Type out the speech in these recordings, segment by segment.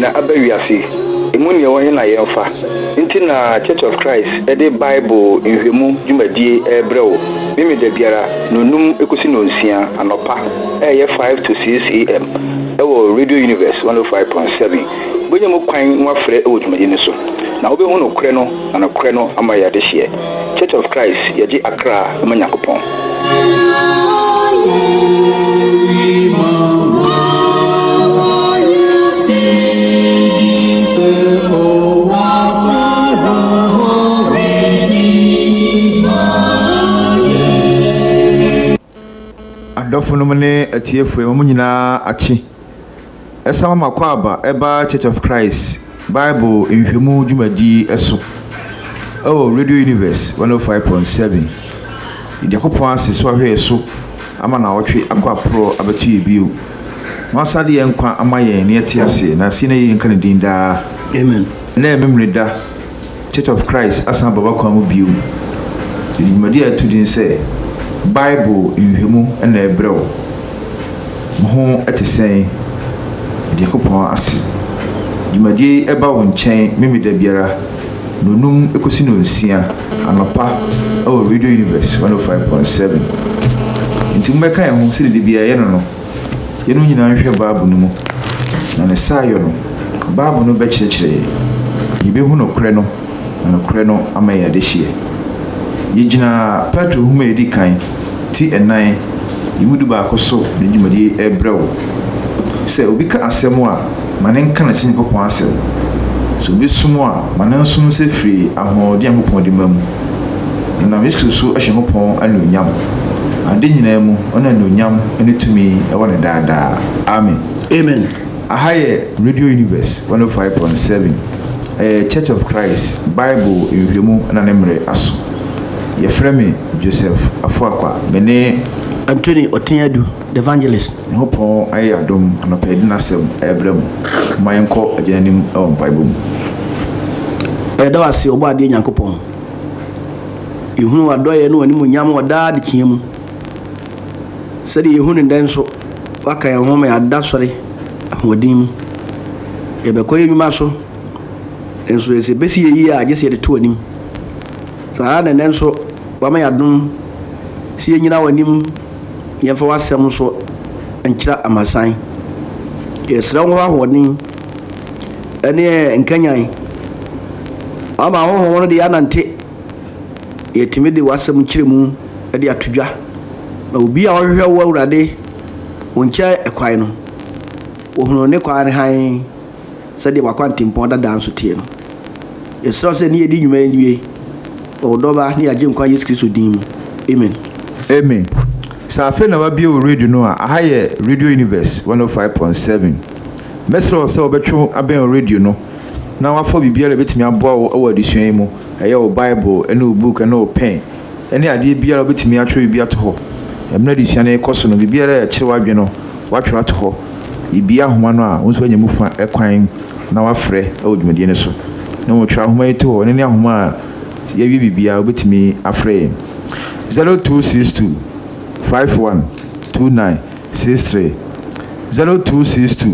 nyina abawiase emu ne won na yemfa nti na Church of Christ e de Bible nhwemu dwumadie ebrewo mimi da biara nonum ekosi no nsia anopa 5 to 6 am ewo Radio Universe 105.7 bonye mo kwan wafre ewo dwumadie ne so na obe hu no kre no na kre no amaya de hye Church of Christ yaji Accra amanyakopon Adofunu ne atiefu emu nyina achi esama makwaba eba Church of Christ Bible nhwemu dwumadi eso Radio Universe 105.7 idekopon ase so ahwe so ama na wotwe akwa pro abatu ebio masade yenkwa amaye ne yete ase na sine yenka ne dinda amen na ememreda Church of Christ asan baba kwa mu bio dwumadi atudin se Bible nhwemu na ebrew mo etesen idekopon ase dwumadi eba wo nchen memeda biara nonum ekosi no nsia anopa Radio Universe 105.7 nti mbeka ya hu sire de bia ye no yenu nyina nhwe Bible no mu na ne sayo no Bible no be kyerɛkyerɛ yibe hu no kre no na no kre no amaya de hye yigina Petro huma edi kan ti enan yimudu ba akoso ne dwumadi ebrew se obi ka asɛm a manen kana sin popon asɛm so bi sumo a manen sum se firi ahodi ankopon de mamu na Yesu so ahye popon anunyam ade nyina mu ona anunyam ene tumi e wona daadaa amen amen ahaye Radio Universe 105.7 Church of Christ Bible nhwemu na nemre aso ye frame Joseph Afuakwa mene Anthony Otinyadu the evangelist hopon ayi adom na pedi na sem ebrem mayenko agenanim on Bible da wase obo ade Nyankopon ihunu wadoye no animu nyam wada de kiemu sede ihunu ndenso waka ya homa ya dasore ahodim ebekoye nyuma so enso ese besi yi a agese de to anim saa na nenso wama ya dum sie nyina wanim yemfa wasem so enkyira amasan yesra wo ahonin ene enkanyan ama ho ho de anante yetimi de wasem kyiremu de atodwa na obi a wohwe wo awurade woncha ekwan no wohunu ne kwan han sede wakwantimpon da danso tie no yesra se ne yedi nyuma niwe odoba ne agye nkwa Yesu Kristo din mu amen amen safe na ba bio radio no a ahaye Radio Universe 105.7 mesro so obetwo aben radio no na wafo bibia betimi aboa wo awadisuan mu eye o Bible ene o book ene o pen ene ade bia betimi atwe bibia to ho emna disuan e koso no bibia ya kire wadwe no watwe to ho ibia homa no a wonso anyamufa ekwan na wafre awodwumade ne so na wo twa homa to ho ne homa ye bibia betimi afre 0262 512963 0262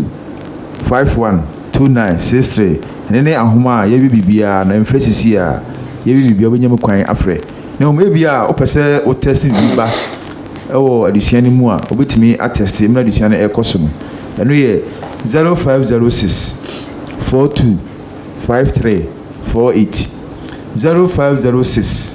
512963 nene ahoma ye bibia na mfresisi a ye bibia benyam kwan afre na o mebia opese o test biba ewo adisuan mu a obetimi attest emna adisuan e koso no eno ye 0506 425348 0506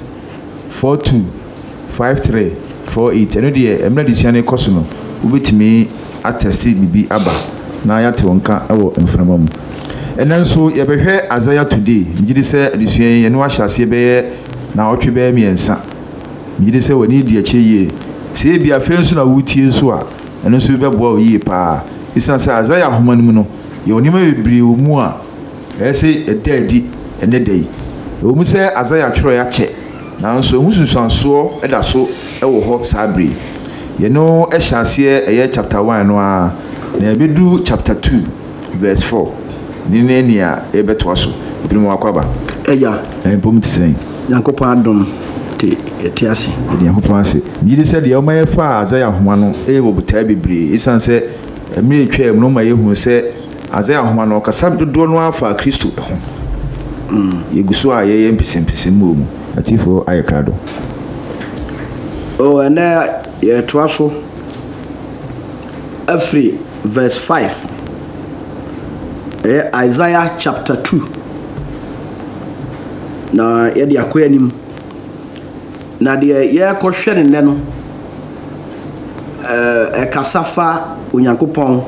425348 eno de emna adisuan e koso no obetimi attest bibi aba na yate wonka ewo mframa mu enanso ye behwe Isaiah today ngidi se adisuan ye no ahyase be na otwe be miensa ngidi se woni di akyeye se bia fenso na wutie so a enanso be boa oyi pa isan se Isaiah homanum no ye onima bebri mu a ese edadi enedai o mu se Isaiah tworo ya che nanso hususanso eda so ewo ho sabre ye no ahyase eye chapter 1 no a na ebedu chapter 2 verse 4 nine nia ebeto so ebimu akwaba eya empom tisen Nyankopon adom te etiase Nyankopon ase yiri se de o maye fa Isaiah homa no e wo buta bebre isan se emire twa no maye hu se Isaiah ahoma no kasa dodo no afa Kristo ho yeguso a ye mpisimpisi mu atifo ayekrado and ye twaso every verse 5 Isaiah chapter 2 na ye de akoyanim na de ye kohwere ne no kasafa onyankopon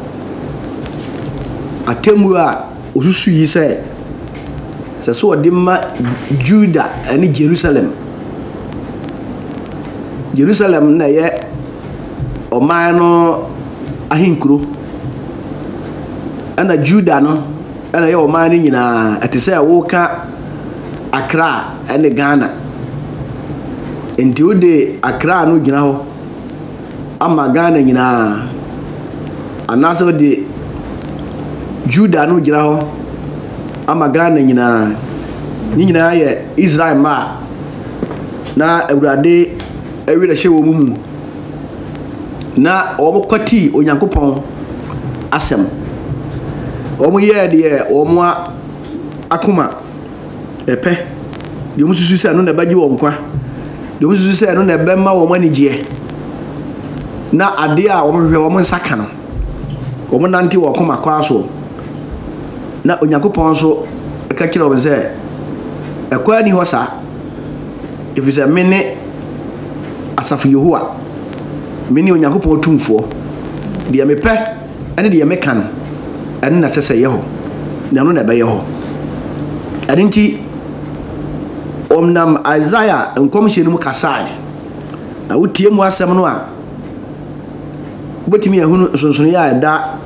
atemu a osusu yi se so odima Judah and Jerusalem na ye oman no ahinkuro ana Judah no ana ye oman ni nyina atise woka Accra and Ghana enti ode Accra no gina ho ama Ghana nyina anaso de Judah no gina ho ama Ghana nyina ye Israel ma na Awurade ewira hye wo mu na obokwati onyankopon asem omo ye de omo akoma epe de omo susu se no na baji wo nkwa de omo susu se no na be ma wo manigye na ade a omo hwe omo nsaka no omo nante wo koma kwa so na onyankopon so ka kire obo se ekwa ni ho sa ifise mene asafu Yehowa mene onyankopon tumfo de me pe ene de me kan ene na sese yeho na no na be yeho adinti omnam Isaiah nkomhye mu kasai na wotie mu asem no a botimi ehunu sonson ya da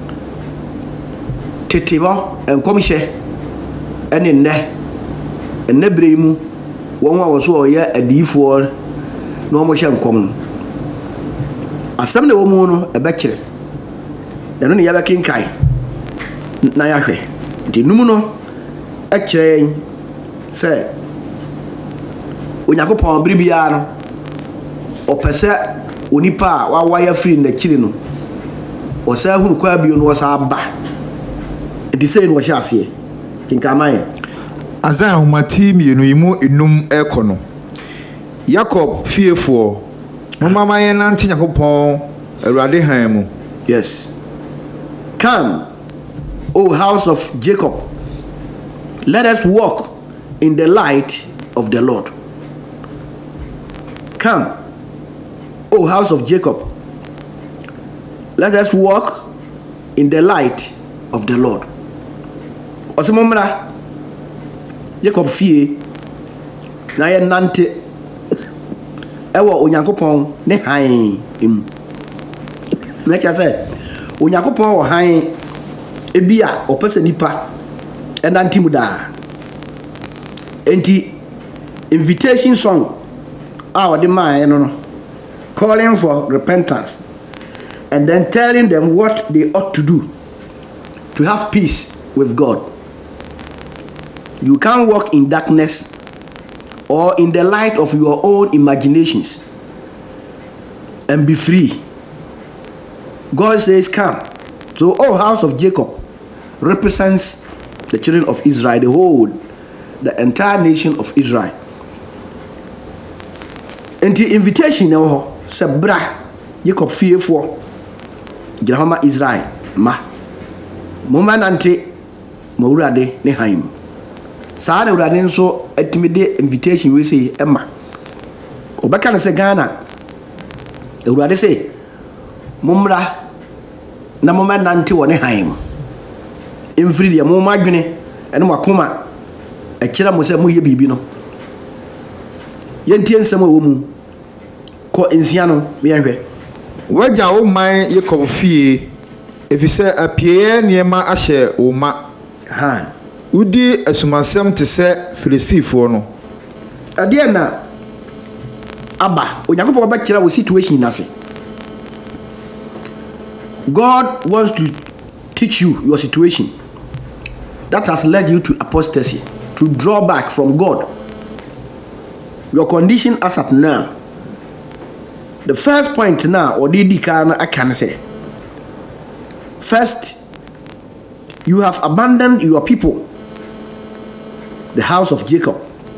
tetebo nkomhye ene nne bremu won wa so ya adifo no mo hye nkom asem ne wo mu no ebekire eno ne ya bekinkai na ya hwe di numu no ekire se onyankopon bribia no opese onipa wa waya free na kire no o sa hunu kwa bio no sa ba di se no hye ase kinkaman Isaiah ahoma ti mienu yimu enum ekono Jacob fiefo mama ye nante Yakopon Awurade han mu. Yes. Come, O house of Jacob, let us walk in the light of the Lord. Come, O house of Jacob, let us walk in the light of the Lord. Osemomra Jacob fie na ye nante ewo onyankopon ne han im make I say onyankopon wo han ebia opese nipa enanti muda enti invitation song our the man no calling for repentance and then telling them what they ought to do to have peace with God. You can't walk in darkness or in the light of your own imaginations and be free. God says, come. So, all house of Jacob represents the children of Israel, the entire nation of Israel. And the invitation now, Sabra, Jacob fearful, Jehovah Israel, ma, Momanante, Maurade, Nehaim. Sada Uraden so intimidate invitation we say Emma. Obaka na se Ghana. Urade say Mumra na moma nante wone haim. Imfiri de moma adwene ene makoma e kira mo se mo ye bibi no. Yentie nsem wo mu ko ensia no me hwe. Waja wo man Jacob fie efise apie niema ahye wo ma. Ha. Udi asumasem te se Filistifo no. Ade na aba onyankopon ba kira wo situation nase. God wants to teach you your situation that has led you to apostasy, to draw back from God. Your condition as at now. The first point now, or I can say, first, you have abandoned your people, the house of Jacob.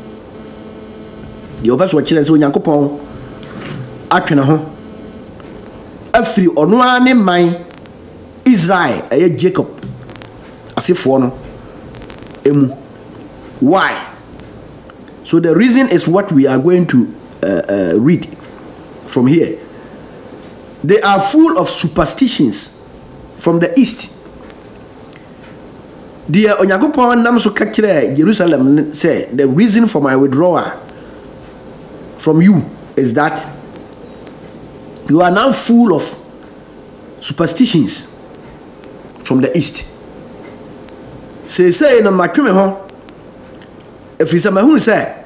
The obas watching so Yankopon atwena ho afiri ono ane man Israel Jacob asifo no emu. Why? So the reason is what we are going to read from here. They are full of superstitions from the east. The Onyankopon nam so ka kire Jerusalem say the reason for my withdrawal from you is that you are now full of superstitions from the east. Say no matweme ho efisa mahu say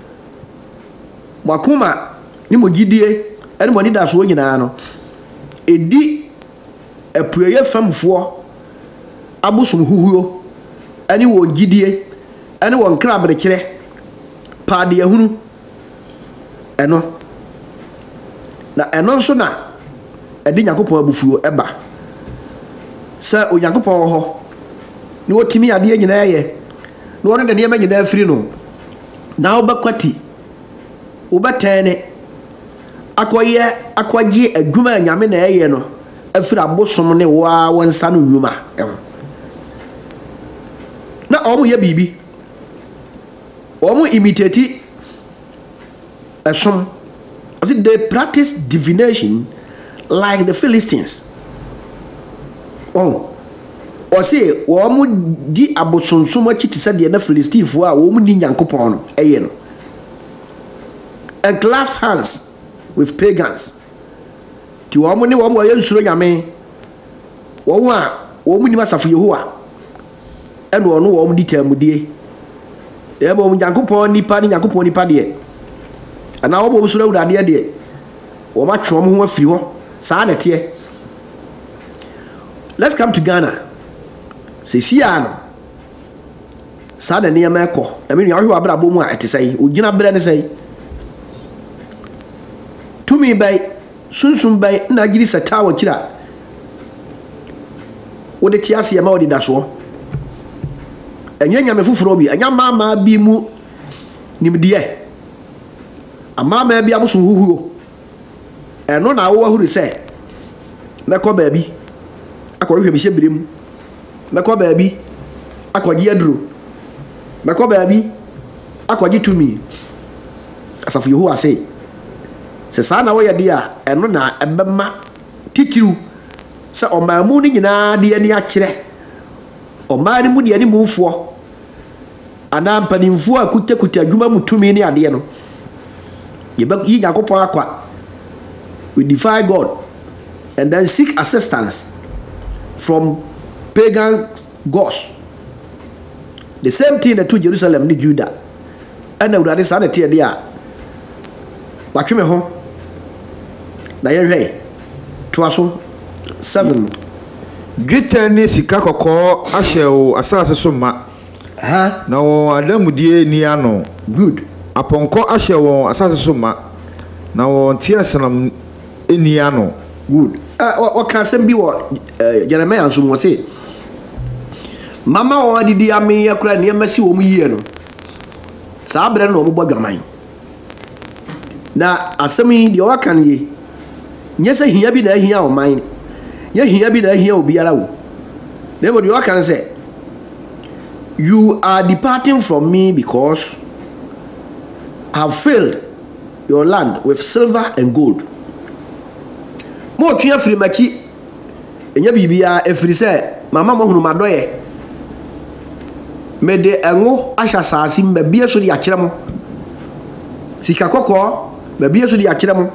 wakoma ni mogidie ene mo dida so nyina no edi apueye famfo abosom huhuo ene wo gidie ene wo nkra abrekere paade yahunu eno na eno so na edi Yakopon abufuo eba sa Onyankopon ho ni wotimi ade nyina ye no wona de ne nyina afiri no na obakwati obatene akwaye adwuma nyame na ye no afiri abosom ne wa wonsa no nwuma na omo ye bibi omo imitate asom. They practice divination like the Philistines. Oh, or say, womu di abosonsumo chiti said the Philistine for a woman in Yankopon, no. And clasp hands with pagans. To woman, one way you show yame, woman must have Yehua, and one woman determined. The woman Yankopon, Nipani, Yankopon, Nipadi. And now we should have the idea. Or much from who are few. Let's come to Ghana. Sisiano. Sada near Mako. I mean, you are Abraboma at say, Ujina Brand say. To me by Sunsun by Nagiris a tower chilla. What the Tiasi Amodi Dasho. And young Yamafurobi, and young mamma be mu Nimdia. A mamma be abusu huhu. And no na who say. Nako baby. Ako hwe bihye birim. Nako baby. Akwaji aduro. Nako baby. Akwaji tumi. Asafu Yehu ase. Se sa na wo ye dia eno na ebema titiru. Se omamu ni nyina de ani akire. Omani mu de ani mufo. Ana mpanimfo akutakuta adwuma mutumi ni ade no. Yi Yakopon akwa. We defy God and then seek assistance from pagan gods. The same thing that to Jerusalem ni Judah. And the Udari Sana Tia Dia. Watchme home. Na yenhwe. Twaso 7. Greater ni sika kokko ahye o asase so ma. Na wo adamudie ni ano. Good. Aponko ahye wo asase so ma. Na wo tiasanam eniano. Good. What can some be what Jeremiah and some say? Mama or did the army a cry near Messi or me? Sabran or Bogamine. Now, as some in the Oakan ye. Yes, I hear be there here or mine. Yes, here be there here will be allowed. Then what you can say? You are departing from me because I have filled your land with silver and gold. Mo twa free maki enya bibia efiri se mama mo hunu madoye mede enwo ahya saasi mbabia so di akire mo sika kokko mbabia so di akire mo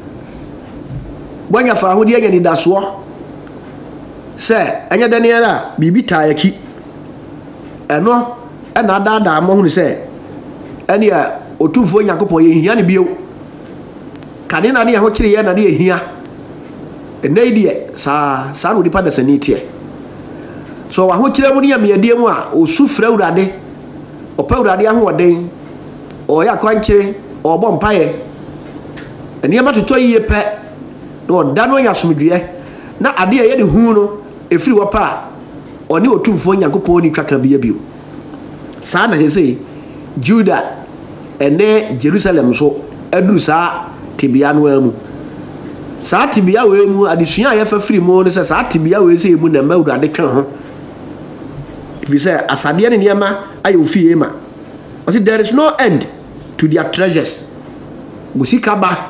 bonya fa hodi enya ni daso se enya daniela bibi taayaki eno ena dada mo hunu se ene a otufo Yakopon ye hia ne bio kane na ne ho kire ye na ne hia ene die sa no dipa da sanitie so wa ho kire mu ne ya meadie mu a osufra urade opa urade ahoden o ya kwankire o bo mpaye ene ma totoy ye pe no da no ya somdue na ade ye de hu no efiri wo pa oni otumfo Nyankopɔn ni twaka bia bio saa na sɛ Juda ene Jerusalem so aduru saa tibia no amu saa tibia we mu adesua ya fa firi mu ne sɛ saa tibia we sɛ mu na mawurade twen ho if say asade ne niama ayo fie ma o say there is no end to their treasures musika ba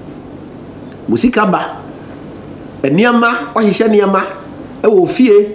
niama o hihye niama e wo fie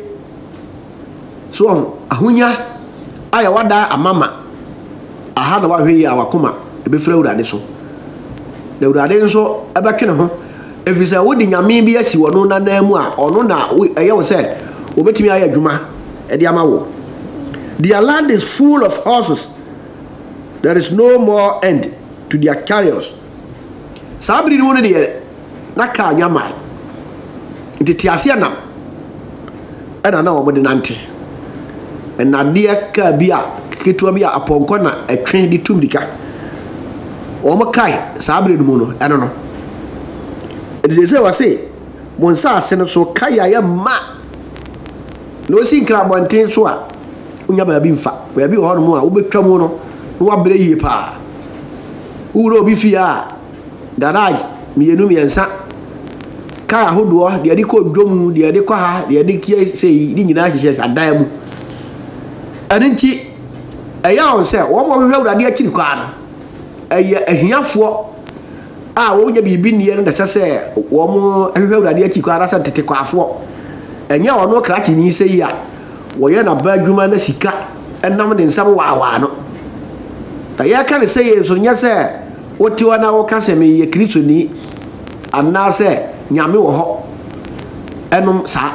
so ahunya aya wada amama aha na wahwe ya wakoma ebefra urade so na urade nso ebetwe ne ho efisa wodi nyame bi asi wono na namu a ono na eye wo se obetimi aya adwuma e de ama wo. Their land is full of horses, there is no more end to their chariots. Sabri no ne na ka nyama ntitiase na ana na wo de nante na de ka bia ketua bia aponko na etwe di tumdika o mo kai sabri no no eno no e say wase monsa ase no so kai ya ma no sinkra bonten so a unya ba bi mfa ba bi ho no mu a wo betwa mu no no wa bre yie pa uro bi fia garage mienu miensa kai ahodo de ko dwom de ko ha de kie sei ni nyina hyehyɛ adan mu anenti eya on se wo mo hwehwe urade akiri kwa no eya ahiafo a wo nya bibi nie no da sɛ wo mo hwehwe urade akiri kwa ra sɛ tete kwafo enya ono krachi ni sei ya wo ye na ba adwuma na sika enam de nsam waawa no da ya kan sei so nya sɛ wo tiwa na wo ka sɛ me ye Kristo ni anna sɛ nyame wo ho enom sa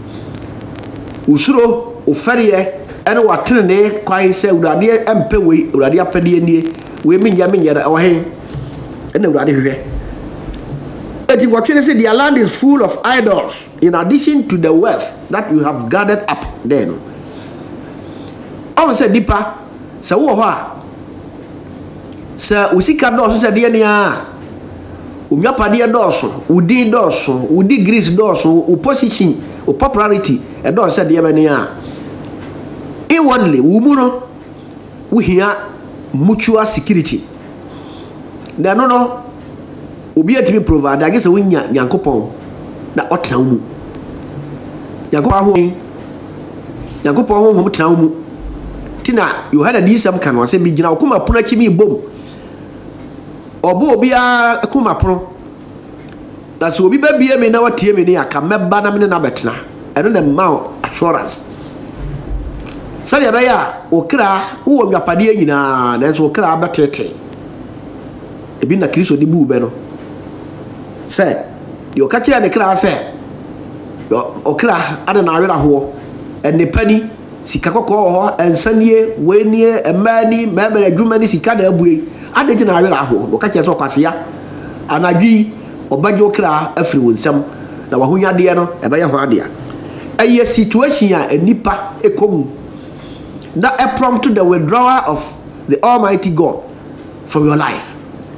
usuro ofariye ene watrene kwai sɛ urade empe we urade apede nie we minya da ohe ene urade hwehwe eti watwene say their land is full of idols in addition to the wealth that you have gathered up there no on say dipa sɛ wo ho a sɛ usika dɔso sɛ de ne a umyapade dɔso udi dɔso udi grease dɔso u position u popularity e dɔso sɛ de ne a inwardly wumuno uhia mutual security na no obi atimi provide agese wonya Nyankopɔn na ɔtena mu Nyankopɔn ho tena mu tina you had a disam kan wa se bi gina okuma pono kimi bom obo obi a kuma pono na so obi ba bie me na watie me ne aka meba na me na betena eno na ma assurance sari abaya okra wo nwapade nyina na so okra abatete ebi na Kristo di bu be no se yo ka kire ne kra se okra ada na awera ho enne pani sika kokko ho ensanie wenie emani memere adwumani sika da abue ade ti na awera ho no ka kire so kwase ya anadwi obaje okra afiri wonsam na wahunyade no ebeye ho ade a situation a enipa ekomu that prompt the withdrawal of the Almighty God from your life.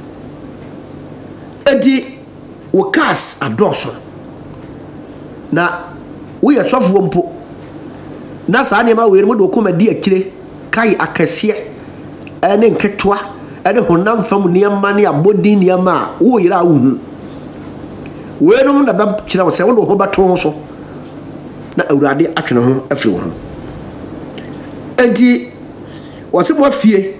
Edi wo cast adoption. Na we are twelve wompo. Na sa nema we mo do koma di akire kai akase ene nketwa ene honam fam niamma ne abodi niamma wo yira wo we no na ba kira wo se wo do ho bato ho so na awurade atwene ho afiri wo. Enti wase mo fie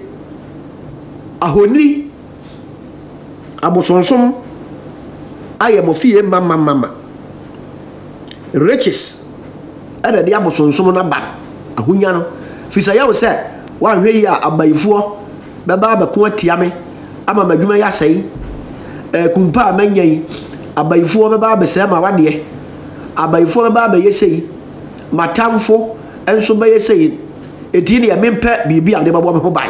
ahoni abosonsom aye mo fie mama riches ada dia abosonsom na ba ahonya no fisa ya wo se wa hwe ya abayifuo beba ba ko atia me ama madwuma ya sai kumpa amanyai abayifuo beba ba se ma wade abayifuo beba ba yesei matamfo enso ba yesei etini ya mempe bibi ade babo me ho bai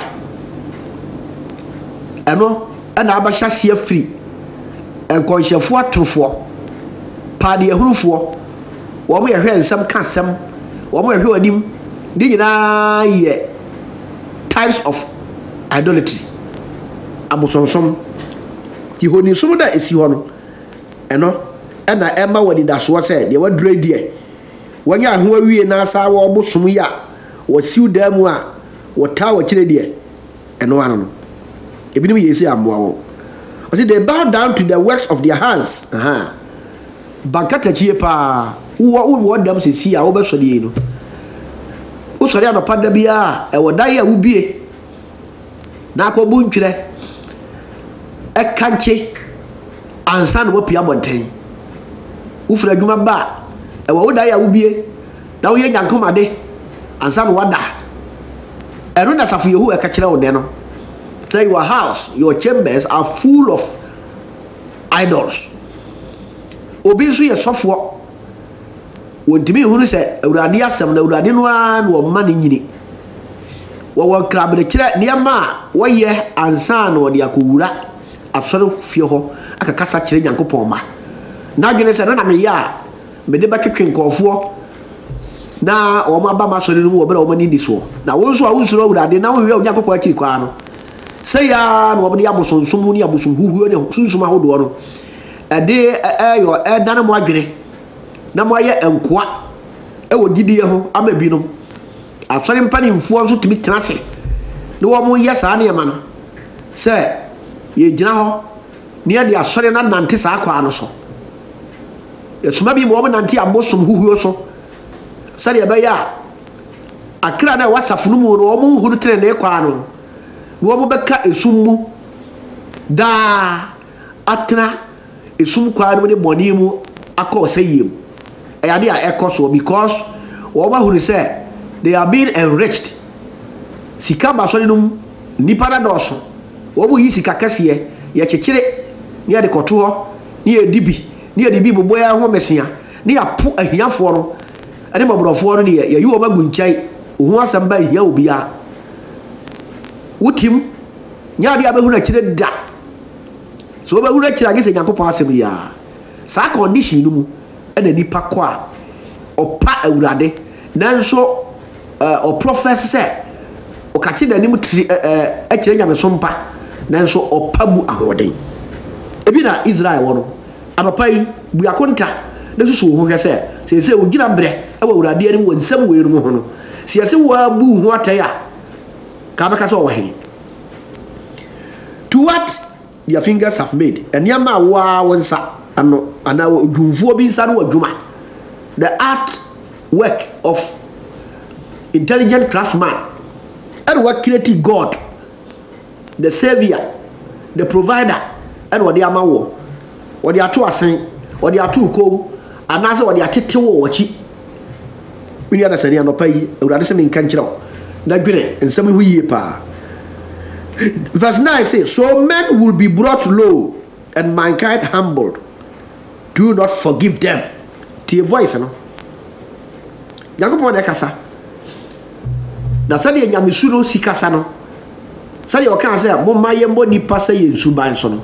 eno ana abahya se afiri enkonhyefo atrofo paade ehurufo wo mo yehwe nsam kasam wo mo yehwe anim di nyina ye types of idolatry abosonsom ti honi som da esi ho no eno ana ema wadi da so se de wadre die wanya ho awie na asa wo bosom ya wo siw da mu a wo ta wo kire de eno ano no ebinim yesi amboa wo o say they bow down to the works of their hands bankata chie pa wo dam se si a wo be so de no wo so de anopa da bia e wo dai a wo bie na ko bu ntwire e kanche ansa no pia bonten wo fra adwuma ba e wo dai a wo bie na wo ye nyankomade ansa no wada ero na safu yehu e ka kire wo de no say your house, your chambers are full of idols. Obisu ye sofo wontimi hunu se awurade asem na awurade no an wo ma ne nyini wo krabe kire niama wo ye ansa na wo de akowura asore fie ho aka kasa kire nyankopon ma na dwene se na me ya me de batwetwe nkofo na o ma ba ma sore no wo bra wo mani di so na wo so a wo suro awurade na wo hwe nyankopon akiri kwa no say ya no obodi abosonsom ni abosom huhuo ne sunsum ahodo no ade yo dana mo adwene na mo aye enkoa e wo gidie ho ama binom asore mpani mfuo nso timi tenase ne wo mo yesa ne ma no say ye gina ho ne ade asore na nante sa akwa no so ye suma bi mo nante abosom huhuo so sare ya ba ya akra na wasafunu mu no mo huru tene ne kwa no wo beka esummu da atra esum kwaano ne boni mu akọ sayem ayade a ekoso because wo ba hunu say they are being enriched sika basori num nipa na doso wo bu yi sika kase ye chekire ne ade koto ho ne edibi ne edibi bobo ya ho mesia ne apo ahiafo no ade mabrofo no ne ye yi wo magu nchai ho asamba ya obia utim nyaade abehuna kire da so obehuna kire agese nyankopon asem ya sa condition no mu ena nipa kwa opa awurade nanso o professor o ka kire nanim kire nyameso mpa nanso opa mu ahoden ebi na Israel wono anopai bu akonta na susu ho hwese se ogina bre e wa awurade anim wonsam weeru mu ho no se yase wa bu ho ataya kabaka so wahi to what their fingers have made and yama wa wonsa ano ana odwumfuo bi nsa no adwuma the art work of intelligent craftsman and what created God the savior the provider and what the amawo what the ato asen what the ato kom anase what the atete wo wachi mini ana sani anopa yi awurade se men kan kirawo na dwene nsam hu yie pa. Verse 9 says, so men will be brought low and mankind humbled. Do not forgive them. To your voice, no? Yakupon ekasa. Na sadi ya nyamisuro si kasa no. Sadi okan say mo mayembo ni pasa ye nsuban so no.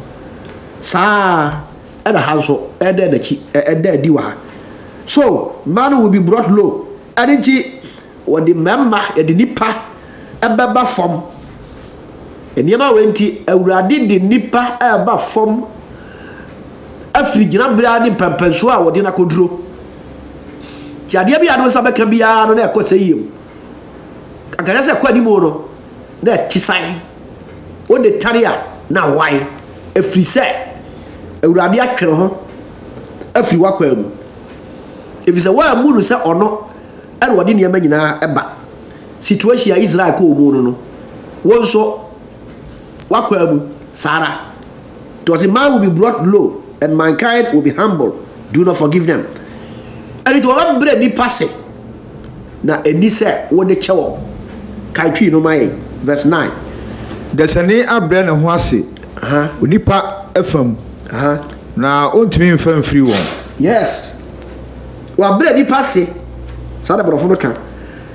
Sa eda hanso eda dachi eda diwa. So man will be brought low. Adinti when the member the nipa ebeba form eniyama wenti awurade de nipa eba form afri gina bra ni pampanso a wode na koduro ti ade bia no sabeka bia no na ekoseyim akanya se kwani mo no na tisan wode taria na wai afri se awurade atwere ho afri wakwa mu efise wa muru se ono and wadi niyama nyina eba situation ya Israel ko omo no wonso wakwa mu Sarah to the man will be brought low and mankind will be humble. Do not forgive them. And it will not bread ni passe na eni se wode chewo kai twi no mai verse 9 desane abre ne ho ase onipa afam na ontumi mfam free won yes wa bread ni passe sada brofo no kan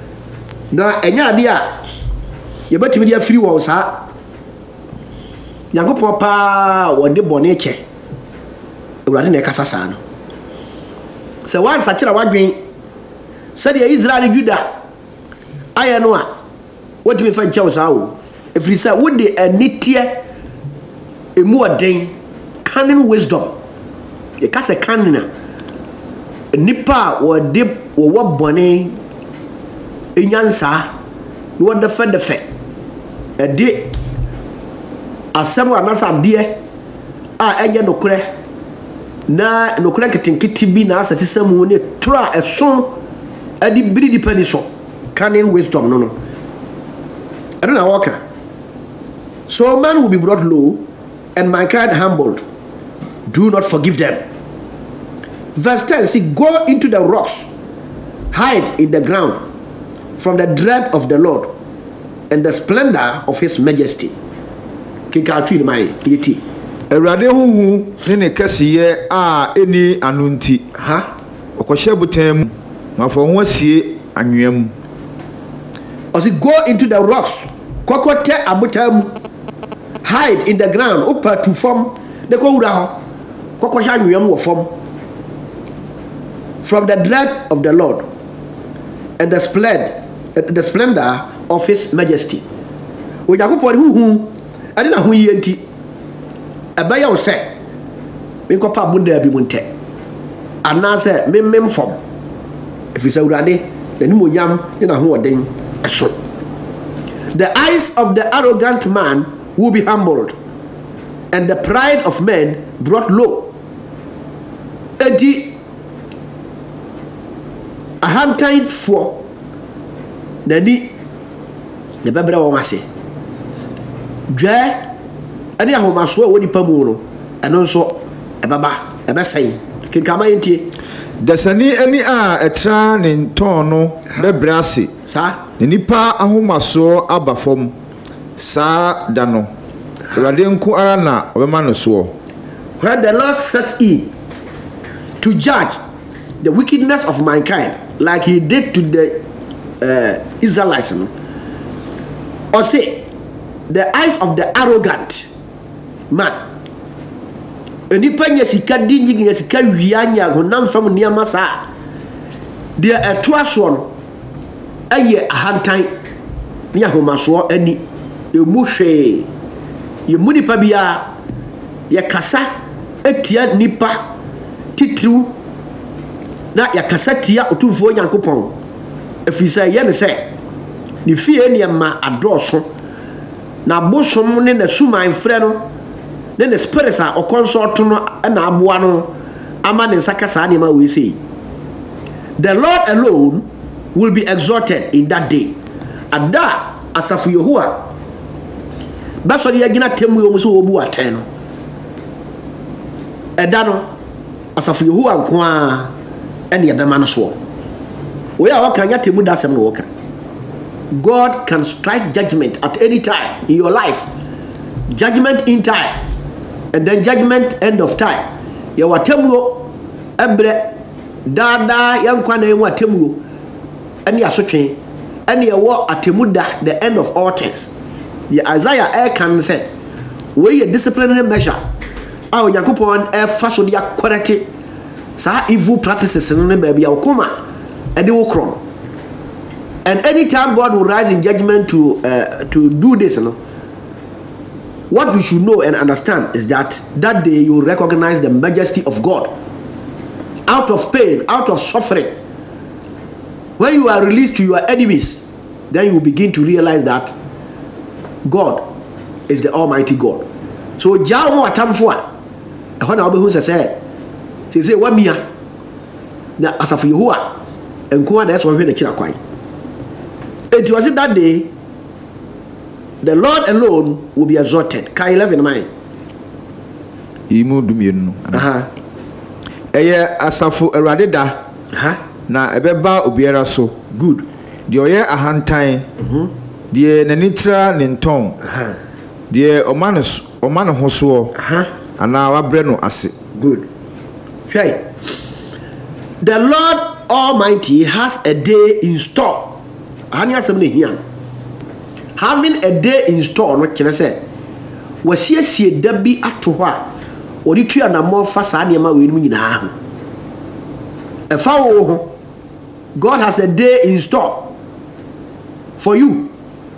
na enya ade a ye betimi dia free won sa Yankopon pa wonde bone che ewurade na ekasa sa no se wan sa kira wadwen se de Israel Juda aye no a wotimi fa nche wo sa wo efri sa wode anitie emu oden cunning wisdom ye kase canna nipa wɔde wɔwɔ bɔne enyansa no wɔde fɛ de fɛ ɛde asɛm anasa adeɛ a ɛnyɛ nokorɛ na nokorɛ ketenkete bi na asɛte sɛ mu ne tora ɛso ɛde biri nipa ni so cunning wisdom no ɛno na wɔka. So man will be brought low and mankind humbled. Do not forgive them. Verse 10, see, go into the rocks, hide in the ground from the dread of the Lord and the splendor of his majesty. Kikatwi mai yeti. Awurade huhu ne kɛseyɛ a ɛni ano nti ɔkɔhyɛ botan mu ma fa ho asie anwea mu. Ɔsi go into the rocks, kɔkɔtɛ abotan mu, hide in the ground, opa to form de ko wura hɔ, kɔkɔhyɛ anwea mu wɔ fam. From the dread of the Lord and the splendor of his majesty. Onyankopɔn huhu ade na ho yie nti ɛbɛyɛ wo sɛ menkɔpa aboda bi mu ntɛ anaasɛ memmem fam ɛfiri sɛ Awurade n'animonyam ne n'ahoɔden ɛso. The eyes of the arrogant man will be humbled and the pride of men brought low. Enti ahantanfoɔ n'ani ne bɛbrɛ wɔn ase. Dwɛ ɛne ahomasoɔ a ɛwɔ nipa mu no ɛno nso ɛbɛba ɛbɛsɛn. Kenkama yɛntie. Dasani ani a ɛtra ne ntɔn no bɛbrɛ ase. Saa ne nipa ahomasoɔ aba fam saa da no Awurade nko ara na ɔbɛma no soɔ. When the Lord sets in to judge the wickedness of mankind like he did to the Israelites, or say the eyes of the arrogant man, enipa nya sika di nya sika wianya honam fam niama saa de ɛtoa soɔ no ɛyɛ ahantan ne ahomasoɔ ani emu hwee yɛmu nipa bia yɛkasa etia nipa titiriw na yɛkasa tia otumfuo Nyankopɔn ɛfiri sɛ yɛ ne sɛ ne fie nneɛma adɔɔso na bosom ne nasuman frɛ no ne ne spirits a ɔkɔnsɔɔto no ɛna aboa no ama ne nsa ka saa nneɛma wei sei. The Lord alone will be exalted in that day. Ada Asafo Yehowa bɛsɔre yɛgyina temu yɛ mu sɛ wɔbu atɛn no ɛda no Asafo Yehowa nko a ɛne yɛbɛma no soɔ. Wɔyɛ a wɔka nya temu da asɛm no wɔka. God can strike judgment at any time in your life. Judgment in time and then judgment end of time. Yɛwɔ atemuo ɛbrɛ daadaa yɛnkwa na yɛwɔ atemuo ɛne asotwe ɛne yɛwɔ atemuda the end of all things. The Isaiah can say we a disciplinary measure a Onyankopɔn ɛfa so de akɔrɛte saa evil practices no ne baabi a wokoma ɛde wo krom. And anytime God will rise in judgment to do this, what we should know and understand is that that day you will recognize the majesty of God. Out of pain, out of suffering, when you are released to your enemies, then you will begin to realize that God is the Almighty God. So, Jawo atamfo a ɛhɔ na wobɛhu sɛ sɛ wamia na Asafo Yehowa nko a na ɛsɛ ɔhwɛ n'akyiri akwan. It was that day the Lord alone will be exalted. Ka 11 mine. Imu dumienu. Eye Asafo Awurade da. Na ɛbɛba obiara so. Good. De ɔyɛ ahantan. De n'anitra ne ntɔn. De ɔma no ho soɔ. Ana wabrɛ no ase. Good. Try. The Lord Almighty has a day in store. Having a day in store, no kyerɛ sɛ wɔsiesie da bi ato hɔ a wɔde tu anammɔ fa saa nneɛma wei no nyinaa ho. Ɛfa wo ho, God has a day in store for you.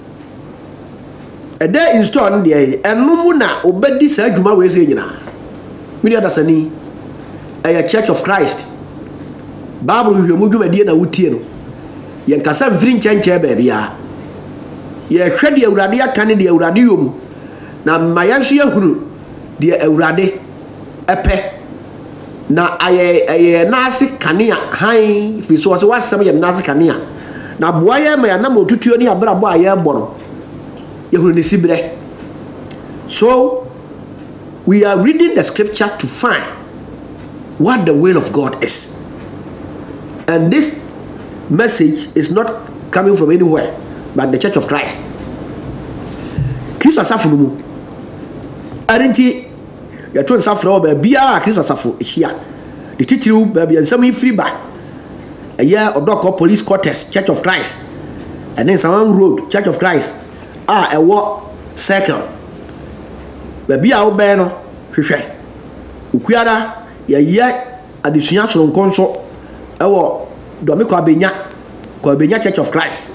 A day in store no deɛ ɛno mu na obɛdi saa adwuma wei sɛ nyinaa. Mede adasani ɛyɛ Church of Christ Bible hwehwɛmu dwumadie na wotie no yɛnkasa mfiri nkyɛnkyɛn baabia yɛhwɛ deɛ awurade aka ne deɛ awurade yɛ mu na ma yɛnso yɛhunu deɛ awurade ɛpɛ na ayɛ naase kanea han fi so wasɛm yɛ naase kanea na boa yɛ ma yɛnam otutuo ne abrabɔ a yɛbɔ no yɛhunu ne sibrɛ. So we are reading the scripture to find what the will of God is, and this message is not coming from anywhere but the Church of Christ. Kristo asafo no mu arenti yɛto nsafo wɔ baabia Kristo asafo ehia de titiriw baabia nsɛm yi free ba ɛyɛ ɔdɔkɔ police quarters Church of Christ ɛne Nsaman Road Church of Christ a ɛwɔ circle baabia wo bɛn no hwehwɛ ukuara yɛyɛ adesua soronko nso ɛwɔ Domiko Abenya Church of Christ.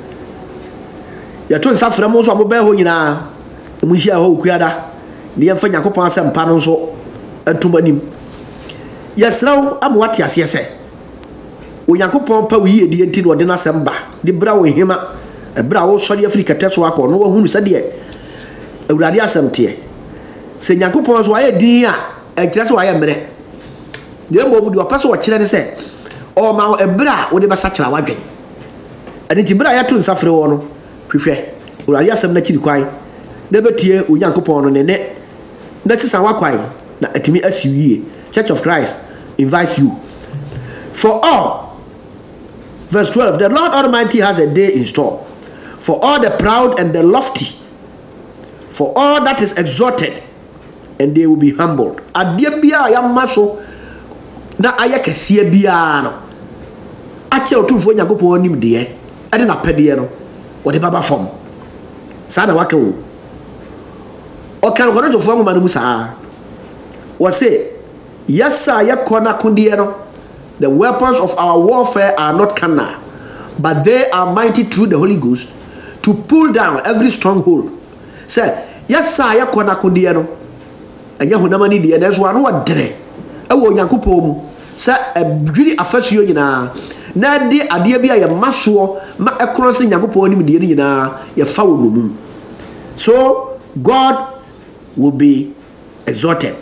Yɛto nsafo mo nso abobɛ ho nyinaa mu hia ho ukuada ne yɛmfa Nyankopɔn asɛmpa no nso antumanim yɛsrɛw amwate aseɛ sɛ Onyankopɔn pa wo yie enti no ɔde n'asɛm ba de bra wo hema bra wo sɔre afiri kɛtɛ so akɔ no wahunu sɛ deɛ awurade asɛm teɛ sɛ Nyankopɔn so ayɛ din a ɛkyerɛ sɛ wayɛ mmerɛ deɛ mbɔ deɛ ɔpɛ sɛ ɔkyerɛ ne sɛ ɔma ebra wo de bɛsa kyerɛ wadwen ɛne nti bra yɛto nsafre wɔ no hwehwɛ awurade asɛm na kyiri kwan na bɛtie Onyankopɔn no ne na sisa wakwan na atimi asi wie. Church of Christ invites you. For all, verse 12, the Lord Almighty has a day in store for all the proud and the lofty, for all that is exalted, and they will be humbled. Adeɛ bia ya maso na ayɛ kɛseɛ bia no akyɛ otumfo Nyankopɔn nim deɛ ɛde na pɛdeɛ no wɔde baba fam saa na waka wo ɔkan kɔno tofo ngoma no mu saa wɔse yɛsa yɛkɔ na kodeɛ no the weapons of our warfare are not carnal but they are mighty through the Holy Ghost to pull down every stronghold. Sɛ yɛsa yɛkɔ na kodeɛ no ɛnyɛ honam ani deɛ nanso ano wɔdere ɛwɔ Nyankopɔn mu sɛ ɛdwiri afasuo nyinaa na de adeɛ bi a yɛ masoɔ ma ɛkorɔ sɛ Nyankopɔn nim deɛ nyinaa yɛfa wɔ no mu. So God will be exalted.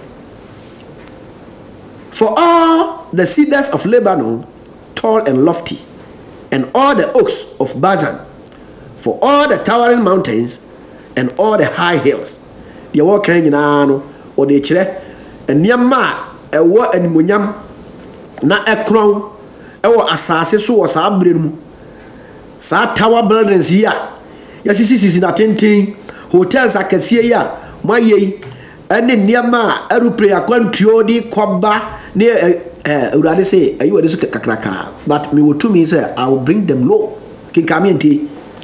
For all the cedars of Lebanon, tall and lofty, and all the oaks of Bashan, for all the towering mountains and all the high hills. Deɛ wɔka nyinaa no ɔde kyerɛ nneɛma a ɛwɔ animonyam na ɛkorɔn ɛwɔ asase so wɔ saa bere no mu. Saa tower buildings yi a yɛsisi na tenten hotels akɛseɛ yi a moayɛ yi ɛne nneɛma a aeroplane akwantuo de kɔba ne awurade sɛ ayi wɔde so kakraka but me will to me say I will bring them low. Kinkame nti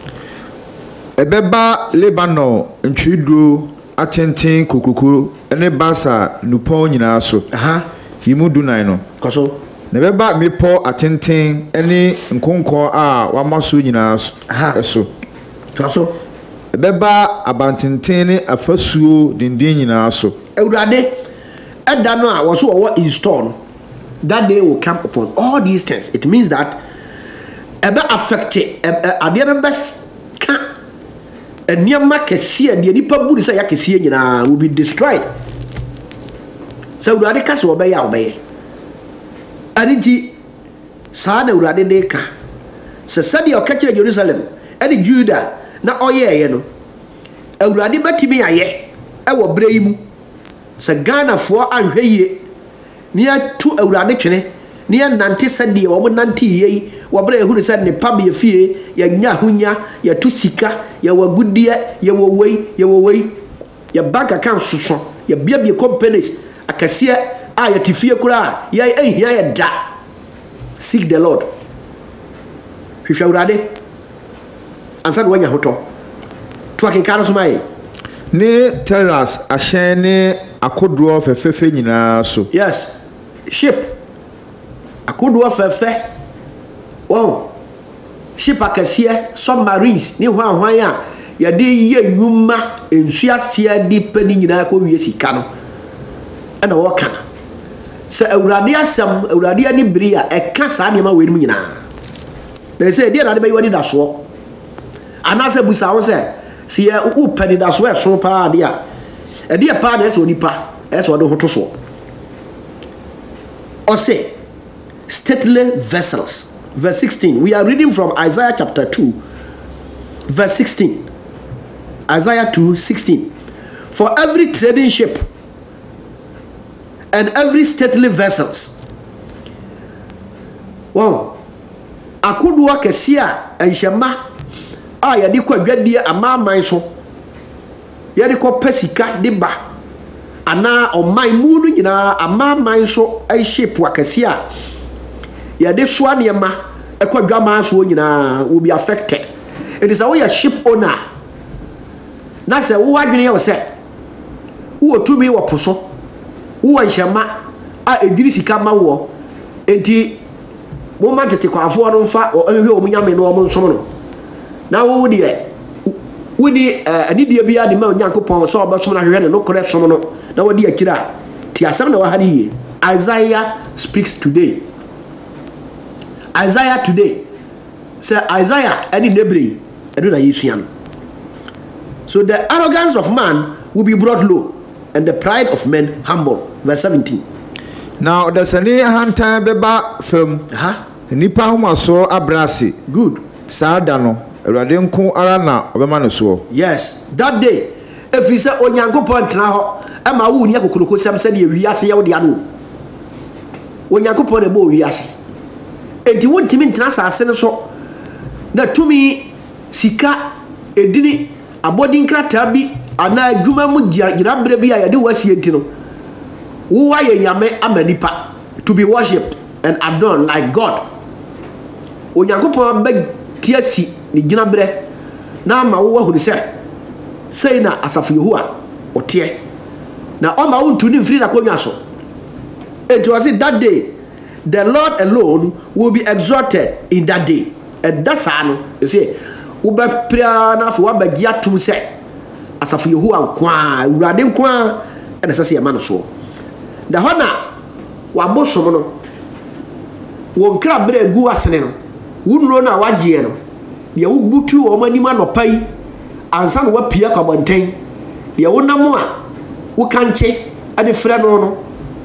ɛbɛba Lebanon ntwiduro atenten kokoko ne basa nupɔn nyinaa so yimu dunan no koso na ɛbɛba mepɔ atenten ne nkonkɔ a wama so nyinaa so koso ɛbɛba abantenten ne afasuo dindin nyinaa so awurade ɛda no a wɔso wɔwɔ install no that day will come upon all these things. It means that ebe affected adeɛ no bɛka nneɛma kɛseɛ deɛ nipa bu sɛ yɛ kɛseɛ nyinaa will be destroyed. So awurade ka sɛ ɔbɛyɛ a ɔbɛyɛ ɛne nti saa na awurade de ka sɛ sɛdeɛ ɔka kyerɛ Jerusalem ɛne Juda na ɔyɛɛyɛ no awurade bɛtumi ayɛ ɛwɔ berɛ yi mu sɛ Ghanafoɔ anhwɛ yie ne yɛtu awurade twene ne yɛnante sɛdeɛ wɔn nante yie yi wɔbrɛ ehunu sɛ nipa bɛ fie yɛnya ahonya yɛtu sika yɛwɔ gudeɛ yɛwɔ wei yɛ bank account soso yɛbiabie companies akɛseɛ a yɛte fie koraa yɛ ehia yɛ da. Seek the Lord. Hwehwɛ awurade ansa na wanya hotɔ to akenka no so mai ne terrace ahyɛn ne akodoɔ fɛfɛɛfɛ nyinaa so. Yes, ship akodoɔ fɛfɛ wow ship akɛseɛ submarines ne hwan a yɛde yɛ nnwuma nsuaseɛ de pani nyinaa kɔ wie sika no ɛna wɔka se awurade asem awurade ani biri a eka saa ne ma we nim nyina na se dia na de bayi da so ana se busa wo se se ye u pedi da so e so pa dia e dia pa na se onipa e so de hoto so o say stately vessels. Verse 16. We are reading from Isaiah chapter 2 verse 16. Isaiah 2:16. For every trading ship and every stately vessels. Wow. Akuduwa kesia enhyema a yade kwa dwadie amaman so. Yade kwa pesika de ba. Ana oman mu no nyina amaman so ship wakasia. Yade soa niema ekwadwama so nyina will be affected. It is a ship owner. Na se wo adwene ye wo se wo tumi wo poso wo nhyema a ediri sika ma wo enti mo ma tete kwafo no mfa ohwe o munyame no o nsom no na wo de woni anidie bia de ma onyankopɔn so obasom na hwehwe no correct som no na wo de akira ti asem na wa ha ni Isaiah speaks today. Isaiah today say Isaiah any nebre edu na yesuan. So the arrogance of man will be brought low and the pride of men humble. Verse 17. Now the sani hantan beba fam nipa homa so abrasi good sada no awurade nko ara na obema no so. Yes, that day if you say onyankopɔn tena ho ama wo ni akokoloko sam say de wiase ye wo de ano onyankopɔn de bo wiase enti wontimi ntena saase no so na tumi sika edini abodin krata bi ana adwuma mu gira bre bi ayade wasie enti no wo wa ye nyame amanipa to be worshipped and adored like God. Onyankopɔn ba tiasi ni gina bre na ma wo hu say na asafo Yehowa otie na o ma wo ntuni mfiri na konwa so. It was it that day the Lord alone will be exalted in that day. And that's how you see uba prayer na fo abagia tum say asafo Yehowa kwa urade kwa and asase yama no so. Da hona wa bosom no wo nkra bre gu asene no wunro na wagie no de wo butu wo manima no pai ansa no wapia kwabonten de wo namo a wo kanche ade frɛ no no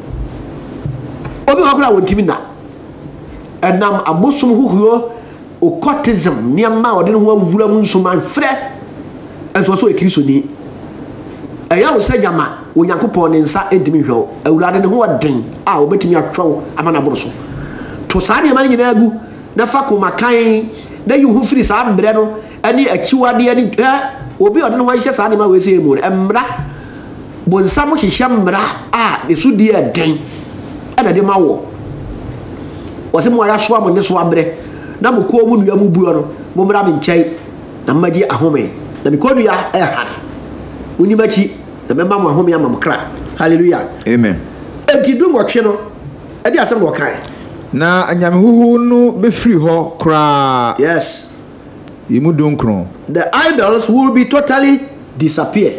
obi wakura wontimi na enam abosom huhuo occultism niama ode no ho awura mu nsoma frɛ enso so ekristo ni eya wo sajama onyankopɔn ne nsa entimi hwɛ awurade ne ho den a obetimi atwɔw amana boro so to saa ne ma nyina agu na fa ko makan na yi hu firi saa mbrɛ no ani akiwade ani obi ode no ho hyɛ saa ne ma we se mu emra bonsam hyehyɛ mra a esu die den ana de mawo wase mo ya so am ne so abrɛ na mo ko mu nua mu buo no mo mra me nkyai na magi ahome na me ko nua hane woni machi na me ma mo ahome ama mo kra. Hallelujah, amen. Enti du ngotwe no e di asem go kan na anyame huhu no be free ho kra. Yes, yimu donkron the idols will be totally disappear.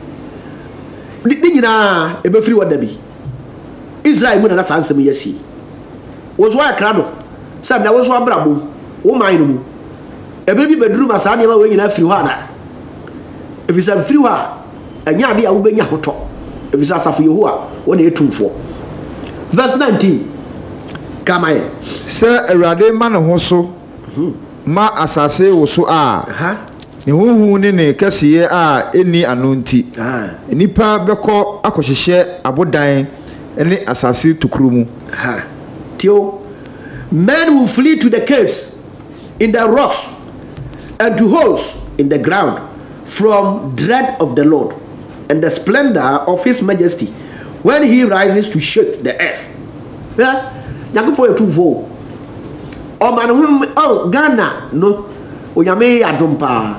Di nyina e be free wada bi Israel mu na sansem yesi wozo akra do sam na wozo abrabo wo man no mu ebe bi beduru ma sa ne ma we nyina free ho ana efisa free ho a anya ade a wo benya hoto efisa asafo Yehowa wo na etumfo. Verse 19 kamae se awurade ma ne ho so ma asase wo so a ne huhu ne kesiye a eni anonti nipa beko akohyehyɛ abodan ene asase tukuru mu. Tio men will flee to the caves in the rocks and to holes in the ground from dread of the Lord and the splendor of his majesty when he rises to shake the earth. Nyankopɔn etumfo o man oh Ghana no onyame adompa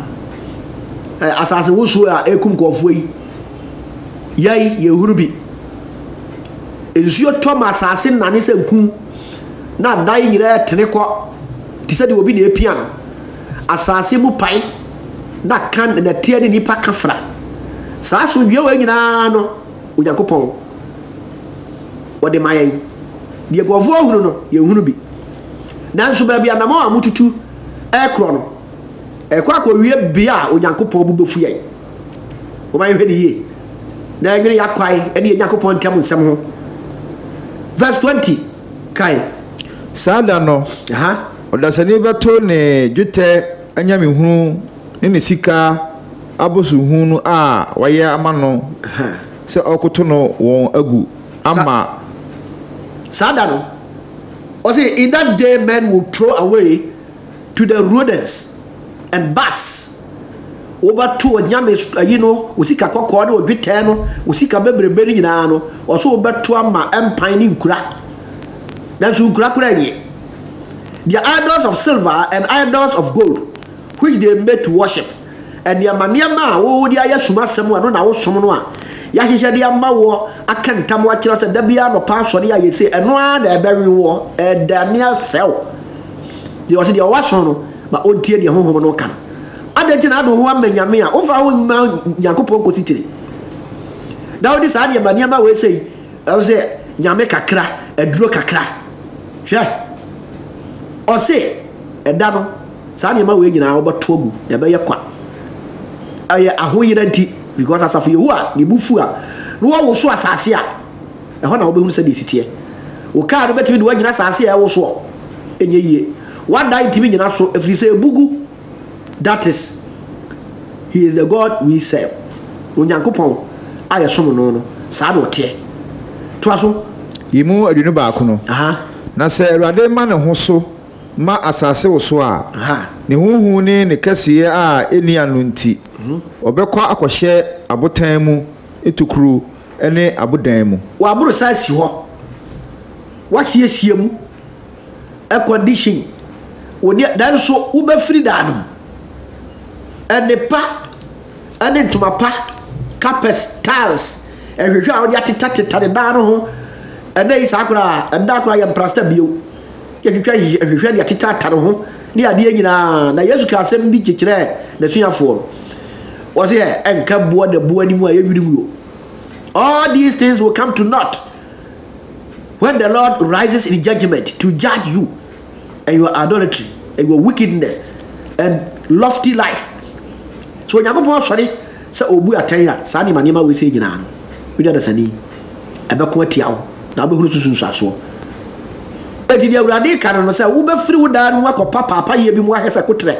asase wosu a ekum kofo yi yai yehurubi ensuo Thomas asase nane se nku na dai nyira tene ko ti se de obi na epia no asase mu pai na kan na tie ni nipa kafra saa so wie we nyina no onyankopɔn wode mayen de gofo hunu no ye hunu bi nanso ba bia na ma amututu ekro no ekwa ko wie bia onyankopon bu befu ye o ma yehwe ni ye na nwere yakwai ene onyankopon ntam nsem ho verse 20 kai sada no odasani beto ne dwete anyame hunu ne sika abosu hunu a waye amano se okoto no won agu ama sada no o say in that day men will throw away to the rodents and bats over to anyame usika kokko ne odwete no usika bebrebe ni nyina no o so obeto ama empan ni nkura nanso nkura kura ye the idols of silver and idols of gold which they made to worship and the maniama wo dia yasuma semu ano na wo som no a ya hihye dia ma wo akantam wa kira se da bia no pa so dia yese eno a da eberi wo Daniel sell the was the waso no ba ontie de honhom no kan adenti na do ho amanyame a wo fa wo Yakobon ko titire da wo di sa de maniama we sei I say nyame kakra eduro kakra hwe o se eda no sa de ma we nyina wo beto agu ya be ye kwa aye ahoyira nti because asafu yehuwa ni bufu a no wo so asase a ho na wo be hunu se de sitie wo ka do betimi de wanyina asase a wo so enye yie wada ntimi nyina so efri se ebugu. That is, he is the God we serve. Onyankopon aye som no sa do te to aso yimu adunu ba ko no na se Awurade ma ne ho so ma asase wo so a ne huhu ne kasiye a eni anu nti obekwa akohye abotan mu etukuru ene abodan mu wa aburu sa si ho wa hie mu a condition woni dan so wo ba firi danum ene pa ene ntuma pa carpet tiles ehwehwe a wodi ateta de dan no ho ene isa akura enda akura ya plaster bio yetwa ehwehwe de ateta tare ho ni ade nyina na Yesu ka asem bi kikire na tuafo was here enka bo de bo ani mu a yewiri mu. All these things will come to naught when the Lord rises in judgment to judge you and your idolatry and your wickedness and lofty life. So Yakobon sorry say obu atanya sa ni manema we say nyina no we dey sani ebeko atiawo na be huru susu aso eti di Awurade kan no say wo be firi wo dan wo akopa papa ye bi mu ahefe kotre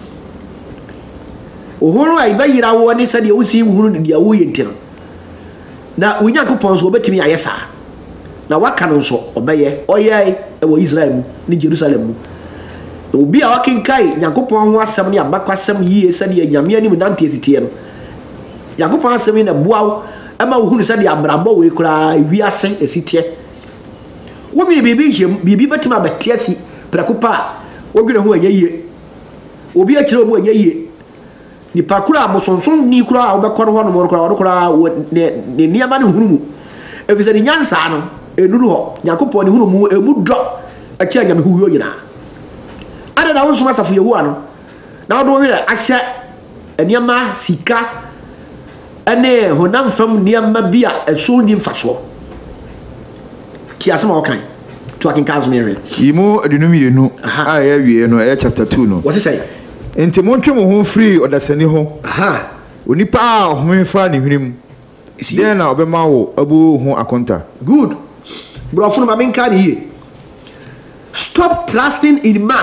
ohuru ai ba yira wo ni say de wo si huru de wo ye ntino na Yakobon so obetimi ayesa na waka no so obeye oye e wo Israel mu ni Jerusalem mu obi a wakinkai Yakobon ho asem ni abakwasem yie say de nyame ani mu nante esitie no Yakobon asem na buawo ama wo hunu say de abrabo we kura wiase esitie wo bi bibi jem bibi betima betiasi prekopa wo gure ho anyeye obi a kire mo anyeye ni pakura abosonson ni kura wo be koro ho no mo kura ne niama ne hunu mu efise ni nyansa no enuru ho Yakobon ne hunu mu emu do a kire nyame huyo nyina ada na wo soma safu yehu ano na wo wele ahye niama sika ene honam fam niama bia eso ni mfaso kiasema wakan to akin kanzo mere yimu adunum yenu a ya wie no e chapter 2 no what say enti montwe mo ho free odasani ho onipa a homefa ne hwirim den na obema wo abu ho akonta good bro funu ma menka ni here stop trusting in man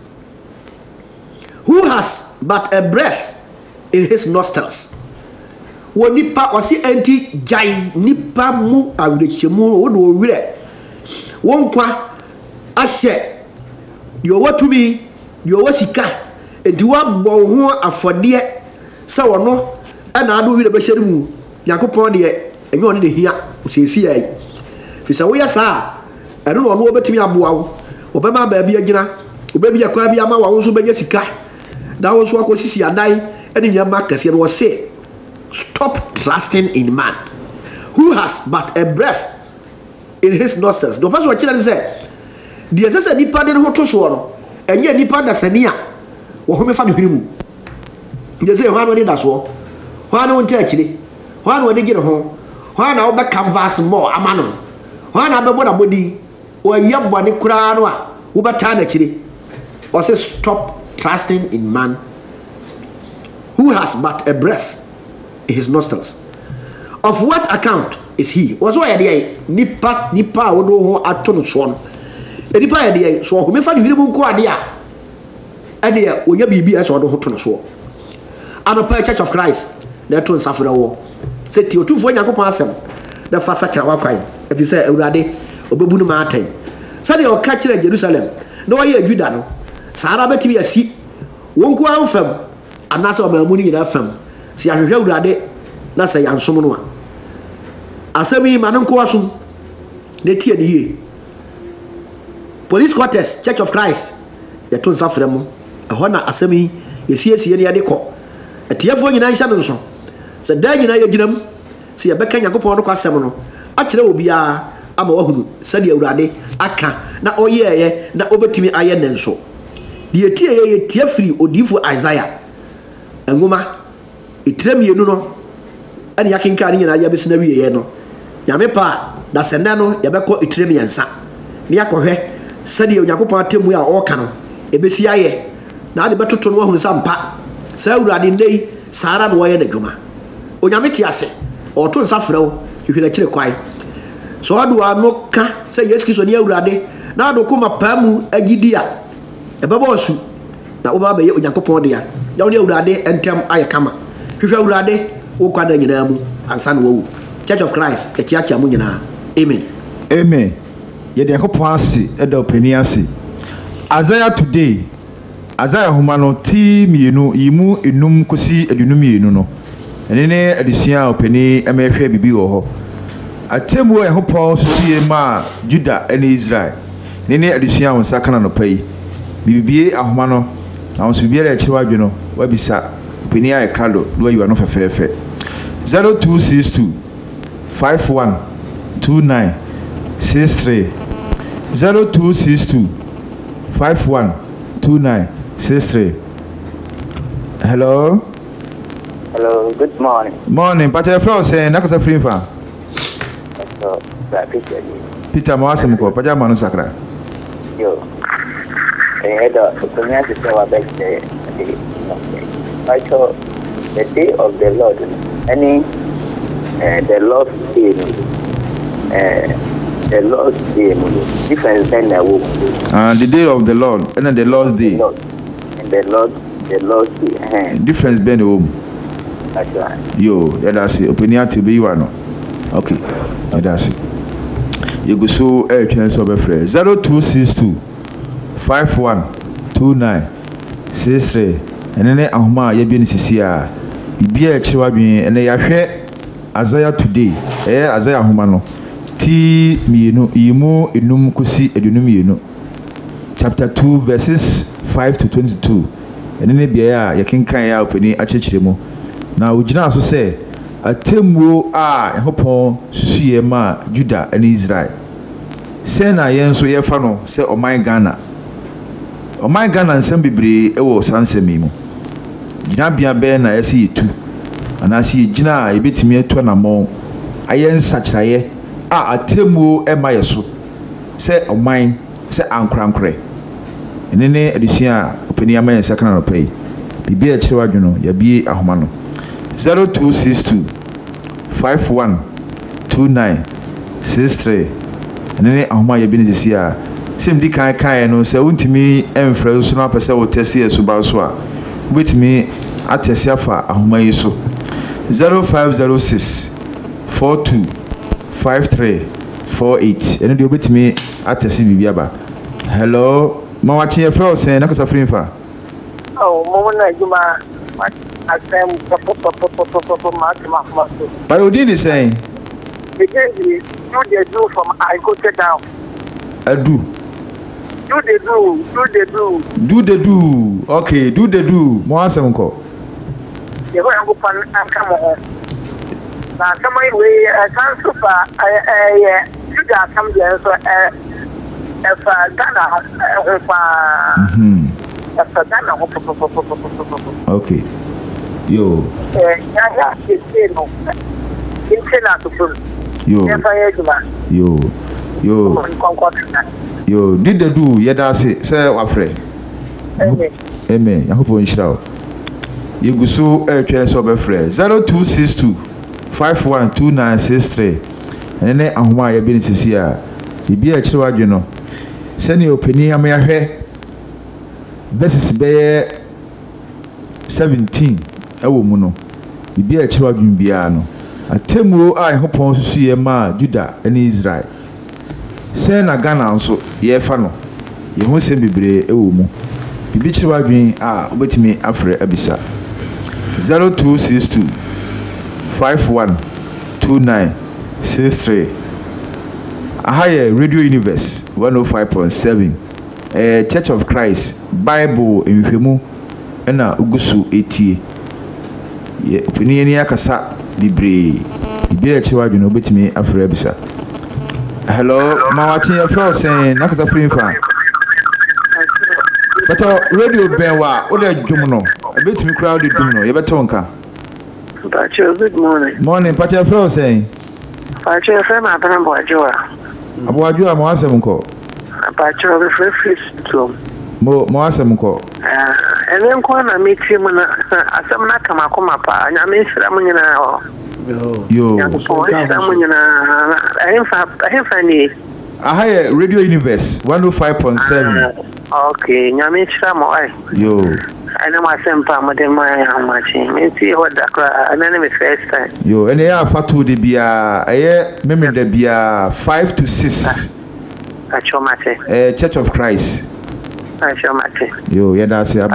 who has but a breath in his nostrils wonipa osi enti jai nipa mu awrechemu wo do wire wonkwa ahye yo watumi yo wasika enti wa bo ho afode se wono ana ado wire be hyere mu Yakobon de enyo ne hia osesi ai fisa wo ya sa eno no wo betimi aboa wo obema ba bia gina obebi akwa bia ma wo so benya sika da wo so akosisi adai ene nyama kase no wo se stop trusting in man who has but a breath in his nostrils. The person watching say, "The assessor nipa de ho to so no, enye nipa da sani a wo ho me fa ne hwiri mu." Nje say hwan woni da so. Hwan won ta akire. Hwan woni gire ho. Hwan na wo be canvas more amano. Hwan na be boda body. or yabani kurano, Ubatana chiri, or say stop trusting in man who has but a breath in his nostrils. Of what account is he? Was why the nipa would know atono swan. A nipa idea, so who may find him go idea. Idea, when you be as or the hotel show. And a Church of Christ, the two suffer a war. Said to you, 2 for Yago Passam, the Father Kawakai, if you say already, Obabunu Martin. Sunday or catch in Jerusalem. No, I hear Judano. Sarah Betty a seat. Won't go out from. And that's all my money in that firm. See, I heard that. That's a young someone. Asemi Manon Kwasum, the tear the year. Police quarters, Church of Christ, the two suffer them. A honor Asemi, you see, any other call. A tear for your nation. So, there you know, you get them. See a Becca Yacopo Quasemano. Actually, will be a Amohu, Sadia Rade, Aka, na oye, na over to me iron and so. The tear free or differ Isaiah. And Goma, it trem you know. And yakin carrying an ayabisnary yeno. Yamepa, that's a nano, Yabako Itremian sa. Niako he, Sadio Yacopa Tim we are all canon. Ebesiaye. Now the battle to know who some pa. So radin day, Sarah Waya de Goma. O Yametiase, or to Safro, you can actually quiet. So I do I no ka, say yes, kiss on your rade. Now do come a pamu a gidia. A babosu. Now Oba Yacopodia. Down your rade and tell Ayakama. If you rade, Okada Yinamu, and San Wu. Church of Christ, the Church Amunina. Amen. Amen. Yet the Hopasi, Edo Peniasi. Isaiah today, Isaiah Humano, team, you know, Imu, Inum, Kusi, Edunumi, no. And in a Edicia, Penny, MFA, Bibi, or I tell you, I hope all see Ma, Judah, and Israel. Nene Edicia on Sakana no pay. Bibi, Ahumano, I was to be a child, you know, where be sat. Penia a cado, where you are not a fair. 0262 51 29 63 0262 51 29 63. Hello. Hello, good morning. Morning, but your friend saying, Nakasa free farm. So, Peter Moasimko, Pajama Sacra. Yo, I had a to say about the I saw the day of the Lord, any the Lord's day, the Lord's day, different than the woman. The day of the Lord, and then the Lord's day. And the Lord's day. Difference being the womb. That's right. Yo, that's it. Opinion to be one. Okay, that's it. You go so a chance of a phrase 0262 51 29 63. And then Ahuma, you been Sisia. Be a chiwabi, and they are Isaiah today. Isaiah Humano. T me no Imu Inum Kusi Edunumi no. Chapter 2, verses 5 to 22. And then be a yakin kaya opening a chichimo. Now, would you also say a temwo and hopon Susiema, Judah, and Israel? Send I am so ye fano, say, O my Ghana. O my Ghana and some bibri, ewo sansemimu. Jina bia be na esi tu anasi jina ebetimi etu na mo ayen sakraye atemu e mayeso se oman se ankrankre enene edisia openi amayen sakana no pay bibi e chiwa dwuno ya bi ahoma no 0262 51 29 63 enene ahoma ya bi ni sia sim di kan no se untimi emfra so na pese wo tesi eso ba so a with me at Siafa Ahumayiso 0506 42 53 48. And you with me at Biaba. Hello, Mawachi, a fellow saying, Nakasa Frinfa. Oh, Mona Juma, I am But you did the same. Because you do from I go down. I do. Do they do? Do they do? Okay, do they do? Moasemko. You go and come home. Now, come away, I can't super. You got come there, so if Ghana, okay. Yo. Yo. Yo, did the do yedase say wafre. Amen. Yakupon shiraw. Yeguso twa so be frɛ 0262 512963. Ene ahoma ya bi ne sisi a bibi a kire wadwe no. Sɛne opani amayahwɛ verses be 17 ɛwɔ mu no. Bibi a kire wadwe bia no. Atemuo a Yakupon susu ye ma Juda ene Israel. Sɛ na Ghana nso ye fa no. Ye ho sɛ bibre ɛwɔ mu. Bibi kire wadwe a obetimi afrɛ abisa 0262 512963. Ahaye Radio Universe 105.7. Church of Christ Bible Nhwemu na ugusu etie. Ye opini ni akasa bibre. Bibre chiwadwe no betimi afra abisa. Hello, mawati ya flow saying nakasa free fan. But radio benwa ode dwum no. Betimi crowd dwum no. Ye betonka. Pacho, good morning. Morning, Pacho flow saying. Pacho, FM apana Boajoa. Aboajoa mo asem nko. Pacho, the fresh to. Mo asem nko. Ene nko na meeting mu na asem na kama koma pa. Nya me nsira mu nyina o. Yo. Nya ko nsira mu nyina. Ahemfa ni. Ahaye Radio Universe 105.7. Okay, nya me nsira mo ai. Yo. Ana ma sempa mo de mai hamachi. Me ti ho da kra ana me first time. Yo, ene ya fatu de bia aye meme de bia 5 to 6. Pacho mate. Church of Christ. Pacho mate. Yo, yeah that's it.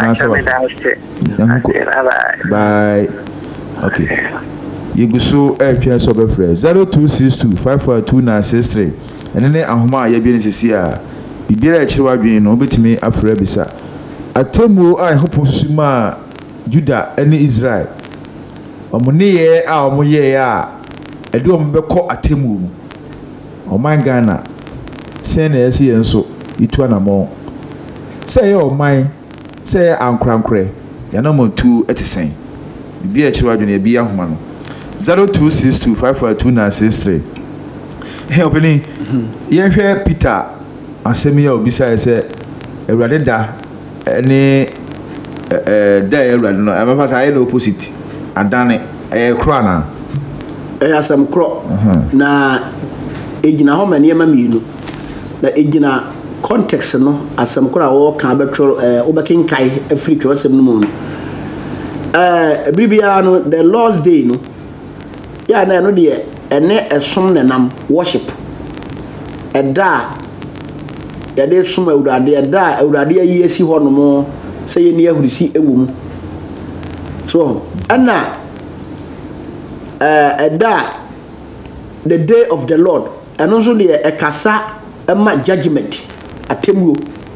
Bye. Okay. Yeguso twa so be frɛ 0262 542963. Ene ahoma ya bi ne sisi a bibira akiri wadwen no obetimi afra bisa. Atemu a Yakupon susu ma Juda ene Israel. Omuniye a omuye a edu ombekɔ atemu mu. Oman Ghana se na esi yenso itu anamo. Se ye oman se ankrankre ya na motu etisen. Bibi a chiwadwe na bi ahoma no. 0262 542963. Hey openi. Ye hwɛ Peter asemi ya obisa se Ewurade da ene da Ewurade no amafa sa ye no opposite adane kro na asem kro na ejina ho mane ma mienu na ejina context no asem kro a wo ka betro obekenkai afrika asem no mu bibia no the Lord's Day no ya na no de ene esom nenam worship eda ya de som Ewurade eda Ewurade ayi esi ho no mo se ye ni ahurisi ewum so ana eda the day of the Lord and also the ekasa ema judgment atemuo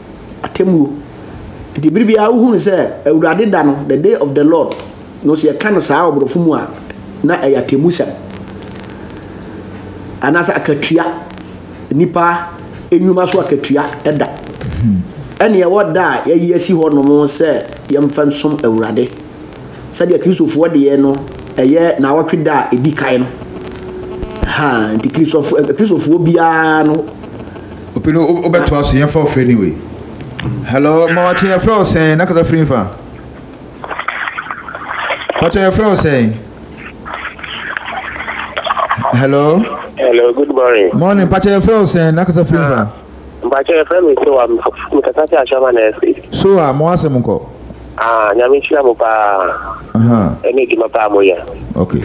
the bibia uhunu se Ewurade da no the day of the Lord no se ka no saa obrofo mu a na eyatemusa anasa akatua nipa enyuma so akatua eda ene ye woda yayi asi ho no mo se yemfa nsom Ewurade sade Kristofo de ye no eye na wotwe da edikai no ha ndi Kristofo bia no opino obeto aso yemfa of anyway. Hello mawati ya flow saying nakasa free fa. What are your flow saying? Hello, good morning. Morning, Pacha Flow saying nakasa free fa. Pacha Flow is so mtakati ashama na esi. So mo asem nko. Nyame chira mo pa. Ene di mapa moya. Okay.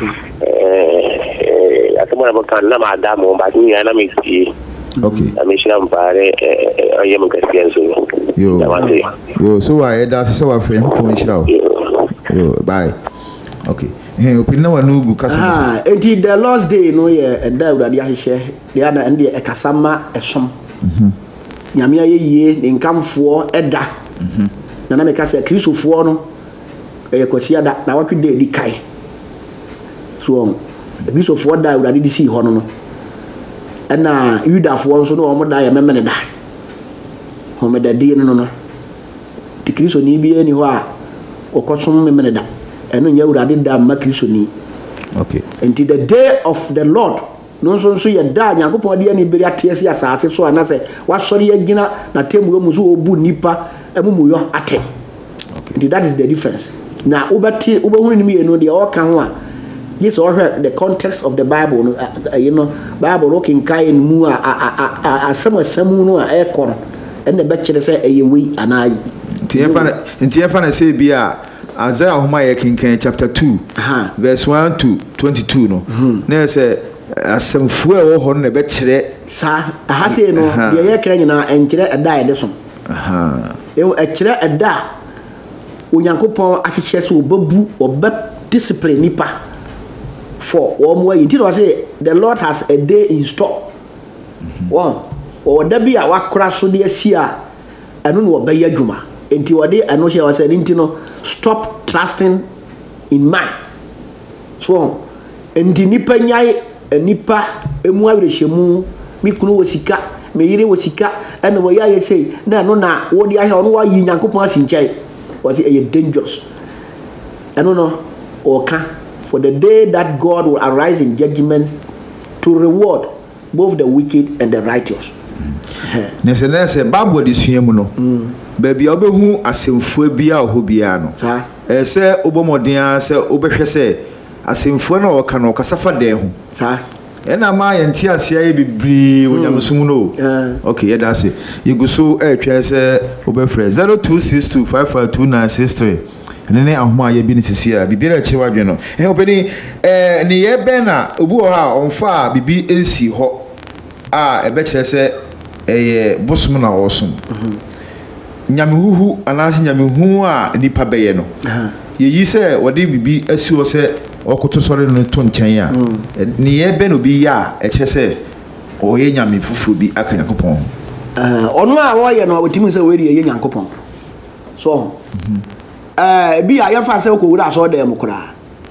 Atemora mo kan na madamu ba ni na misi. Okay. Nyame chira mo pa ayem kasienso. Yo, so I that's so our friend ko nchira. Yo, bye. Okay. Opina wa nugu kasa. Enti the Lord's Day no ye eda Ewurade ahihye. De ada ende ekasama esom. Nyame ayeye ne nkamfo eda. Na me kasa Kristofo no kwasia da na watwe de di kai so Kristofo da Ewurade di si ho no na Yudafo nso no omo da ya memene da ho me da di no di Kristo ni bi eni ho a okosom memene da eno nya Ewurade da ma Kristo ni. Okay. Until the day of the Lord no nso ye da Nyankopon de ani beri atese asase so anase wasori agina na temu mu so obu nipa emumuyo ate. That is the difference. Now ubehunu ni me no de o kan ho a yes or the context of the Bible you know Bible looking kai mu a samu no a ekor and the bechere say eyewi ana ntie na say bia Isaiah homa ye kinkan chapter 2 verse 1 to 22 no na say asemfu e wo ho na bechere sa aha say no de ye kra nyina enkire eda ede so e ekire eda Onyankopon ahihye so obabu oba discipline nipa for one way. Until I say the Lord has a day in store. Wow. Or there be a wakra so dear sia and no obey juma. Until one day I know she was saying, stop trusting in man. So, and the nipa nyai and nipa emwa reshemu mi kunu wasika me yire wasika and the way I say na no na wo dia he ono wa yi Nyankopon asinchai was it dangerous. I don't know or can. For the day that God will arise in judgment to reward both the wicked and the righteous. Nese Bible di suamu no. Baby obehu asemfo bia oho bia no. Se obomoden se obehwe se asemfo na oka no kasafa den ho. Ena ma yenti asia ye bibri onyamsum no. Okay, yeah that's it. You go so twa se obefre 0262552963. Nene ahoma ye bi ni sisi a bibira che wadwe no obeni ne ye ben na obu ho a onfa bibi ensi ho a ebe kire se eye bosum na osum nyamehuhu anase nyamehu a nipa beye no ye yi se wode bibi asi wo se okoto sore no to nchen a ne ye ben obi ya e kire se oye nyame fufu bi aka Nyankopon ono a wo ye no otimi se we ri ye Nyankopon so bi a ya fa se ko wura so dem kura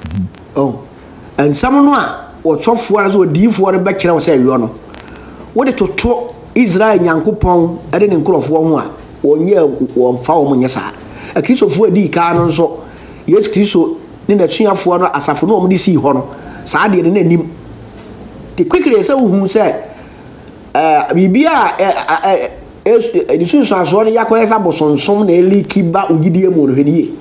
ensam no a wo chofo ara so diifo re be kire wo se yo no wo de toto Israel Nyankopon ade ne nkrofo ho a wonye wo fa wo munye sa Kristofo adi ka no so Yesu Kristo ne na tuafo no asafo no omde si ho no sa de ne nanim the quickly say wo hu se bibia edisun so aso ne yakoye sa bosonsom na eliki ba ugidie mu no hweniye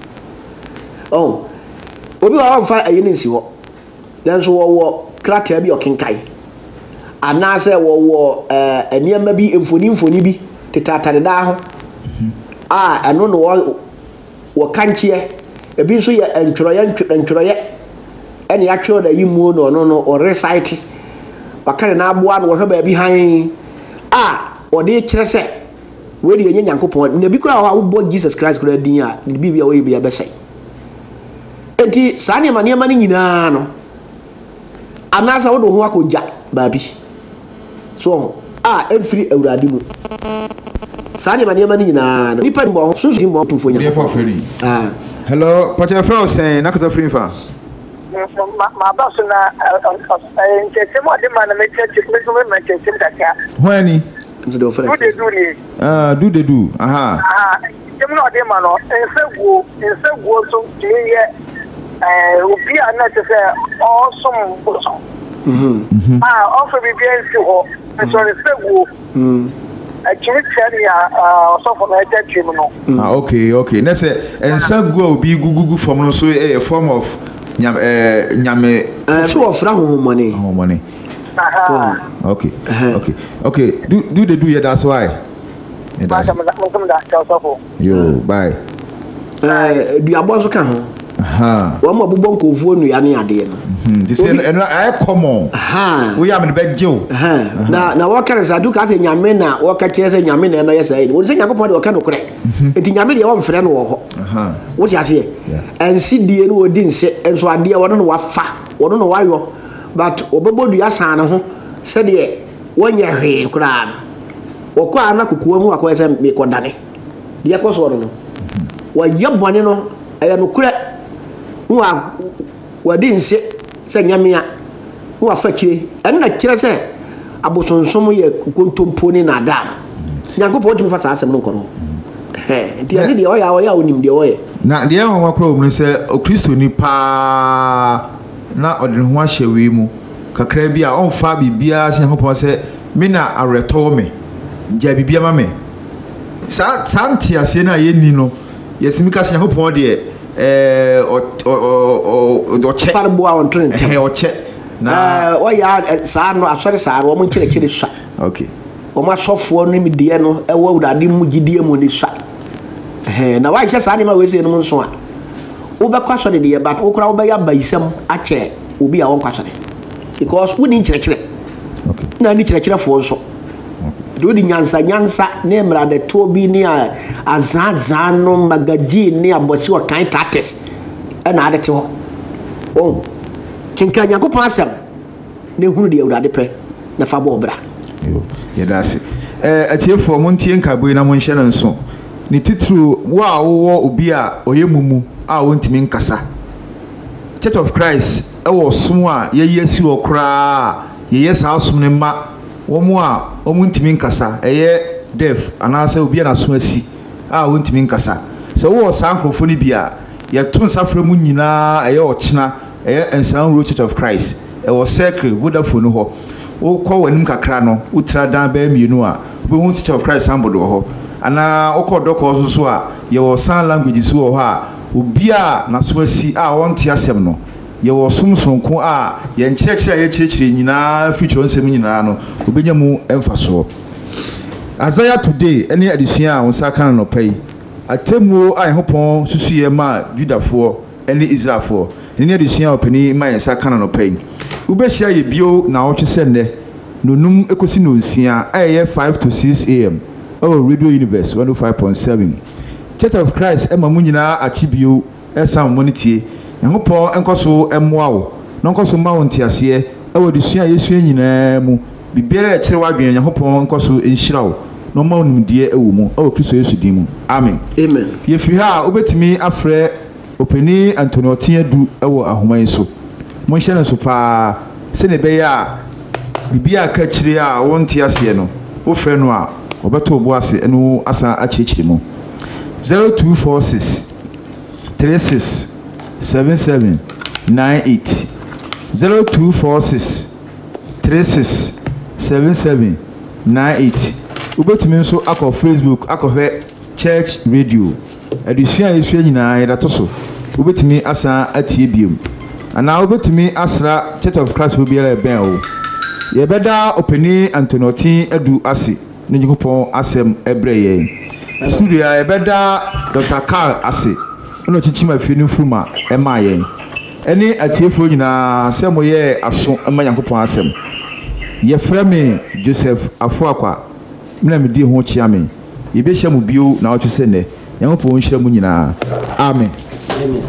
obi wa fa ayene nsi ho dan so wo krata bi okenkai ana se wo eniema bi mfoni bi tetatare da ho eno no wo kanchie ebi so ye entworoye ene ya twa da yimu no o recite wakare na aboa no wo hweba bi han ode kire se we de yenye Nyankopon na bi kura wa wo Jesus Christ kura din a bibia we bia be sai enti sane ma niema ni nyina no anasa wo do ho akoja baabi so every awurade mu sane ma niema ni nyina no nipa mbo sunsu mbo tufo nya hello pacha friend say na kaza free fa ma boss na nke mo de man me church me church daka wani do do dem no de man no ensegu so ye obi ana te say awesome boso offer bi bien si ho so ensegu actually tell ya so for my church no okay na say ensegu obi gugugu form no so a form of nyame so ofra ho money okay do they do here that's why yo bye du abonso kan ho wo ma bobon kofuo nu ya ne ade no this eno I common we am be jew na wo kare sa du ka se nyame na wo ka kire se nyame na emeye sai wo se Nyankopon de wo ka no kure enti nyame de wo mfre no wo ho wo ti ase ensi die no wo di nse enso ade wo no wafa wo no wayo but obebodu ya san ho se de wonya hwe kura wo kwa na kukuwa mu akwa se me kodane de ko so no wo yebone no aya no kure wa di nse se nyame a wo afa kire en na kire se abosonsom ye kontompo ni na da Nyankopon tumi fa sa asem no kono nti ade de oya onim de oye na de wa pro mu se o Kristo ni pa na ode ho ahye we mu kakra bi a onfa bibia se Nyankopɔn se me na areto me gya bibia ma me santi ase na ye ni no yesimika se Nyankopɔn de o che farbo a on trent o che na o ya sa no asore sa ro mo kire swa okay o ma sofo no mi de no e wo wurade mu gidie mu ni swa na wa hye sa ne ma we se no mo nso a wo be kwaso de ye bat wo kura wo be ya bayisam ache obi a won kwaso de because we ni kire okay na ni kire fo nso do di nyansa ne mra de to bi ni azazan no magazine ni abosi o kan tates e na ade te ho oh kinka Nyankopɔn asɛm ne hunu de awurade pɛ na fa bɔ obra yo ye dase atiefo mo ntie nkabo na mo nhye no nso ni titru wo a wo obi a oyemumu a wontimi nkasa Church of Christ ewo som a ye yesi wo kra ye yesa asom ne ma wo mo a omuntimi nkasa eye deaf anase obi na so asi a wontimi nkasa so wo sankrofo ni bia ye to nsafra mu nyina eye ochena ensan ro Church of Christ ewo circle Vodafone ho wo kɔ wanim kakra no utra dan ba mienu a wo hu Church of Christ ambodo ho ana okɔ dɔkɔ so a ye wo san language so ho a obi a na so asi a wonte asɛm no ye wo somsonko a ye nkyerɛkyerɛ ye kyerɛkyerɛ nyina future nsɛm nyina no obenya mu emfaso Isaiah today any adesua a wonsa kan no pai atemu a Yehopon susuye ma Judafo any Israelfo any adesua opani ma yensa kan no pai ubehia ye bio na wotwese nne nonum ekosi no nsia aye 5 to 6 am Radio Universe 105.7 Church of Christ ema mu nyina achibio esam monitie Nyankopɔn enkoso emmoa wo nonkoso ma wo ntiase ewo desua Yesu nyina mu bibiara ekire wadwen Nyankopɔn enkoso enhyira wo no ma onumdie ewo mu ewo Kristo Yesu din mu amen ye firi ha obetimi afrɛ openi Anthony Otiadu ewo ahoman so mo hyɛ no so pa se ne be ya bibia ka kire a wo ntiase no wo frɛ no a obeto obo ase eno asa akyekire mu 0246 36 7798 0246 36 7798 ubetumi nso akọ Facebook akọhwe Church Radio adusua Yesu nyina yedato so ubetumi asa atie biem ana ubetumi asra Church of Christ obiara ben o yebeda openi Anthony Otiadu ase ne Nyankopɔn asem ebre ye studio yebeda Dr. Carl ase no chichima fie no fruma ema yen eni atiefo nyina se moye aso ema Nyankopɔn asem ye frame Joseph Afuakwa mina me di ho chia me ye be hia mu bio na wo twese ne Nyankopɔn nhyira mu nyina amen amen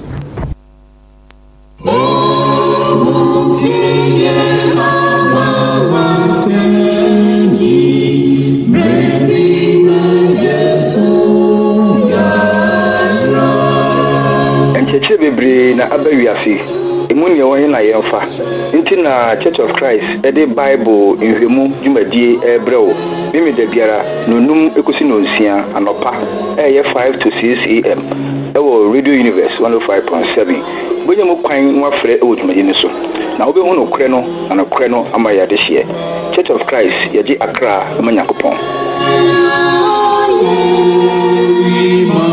bebre na abawiase emuni ye na yemfa nti na Church of Christ ede Bible nhwemu dwumadie ebrewo mimi da biara nonum ekosi no nsia anopa 5 to 6 am ewo Radio Universe 105.7 bonye mu kwan nwafre ewo dwumadie ne so na obehu no kre no ana kre no ama ya de hye Church of Christ yaji Accra amanyakopon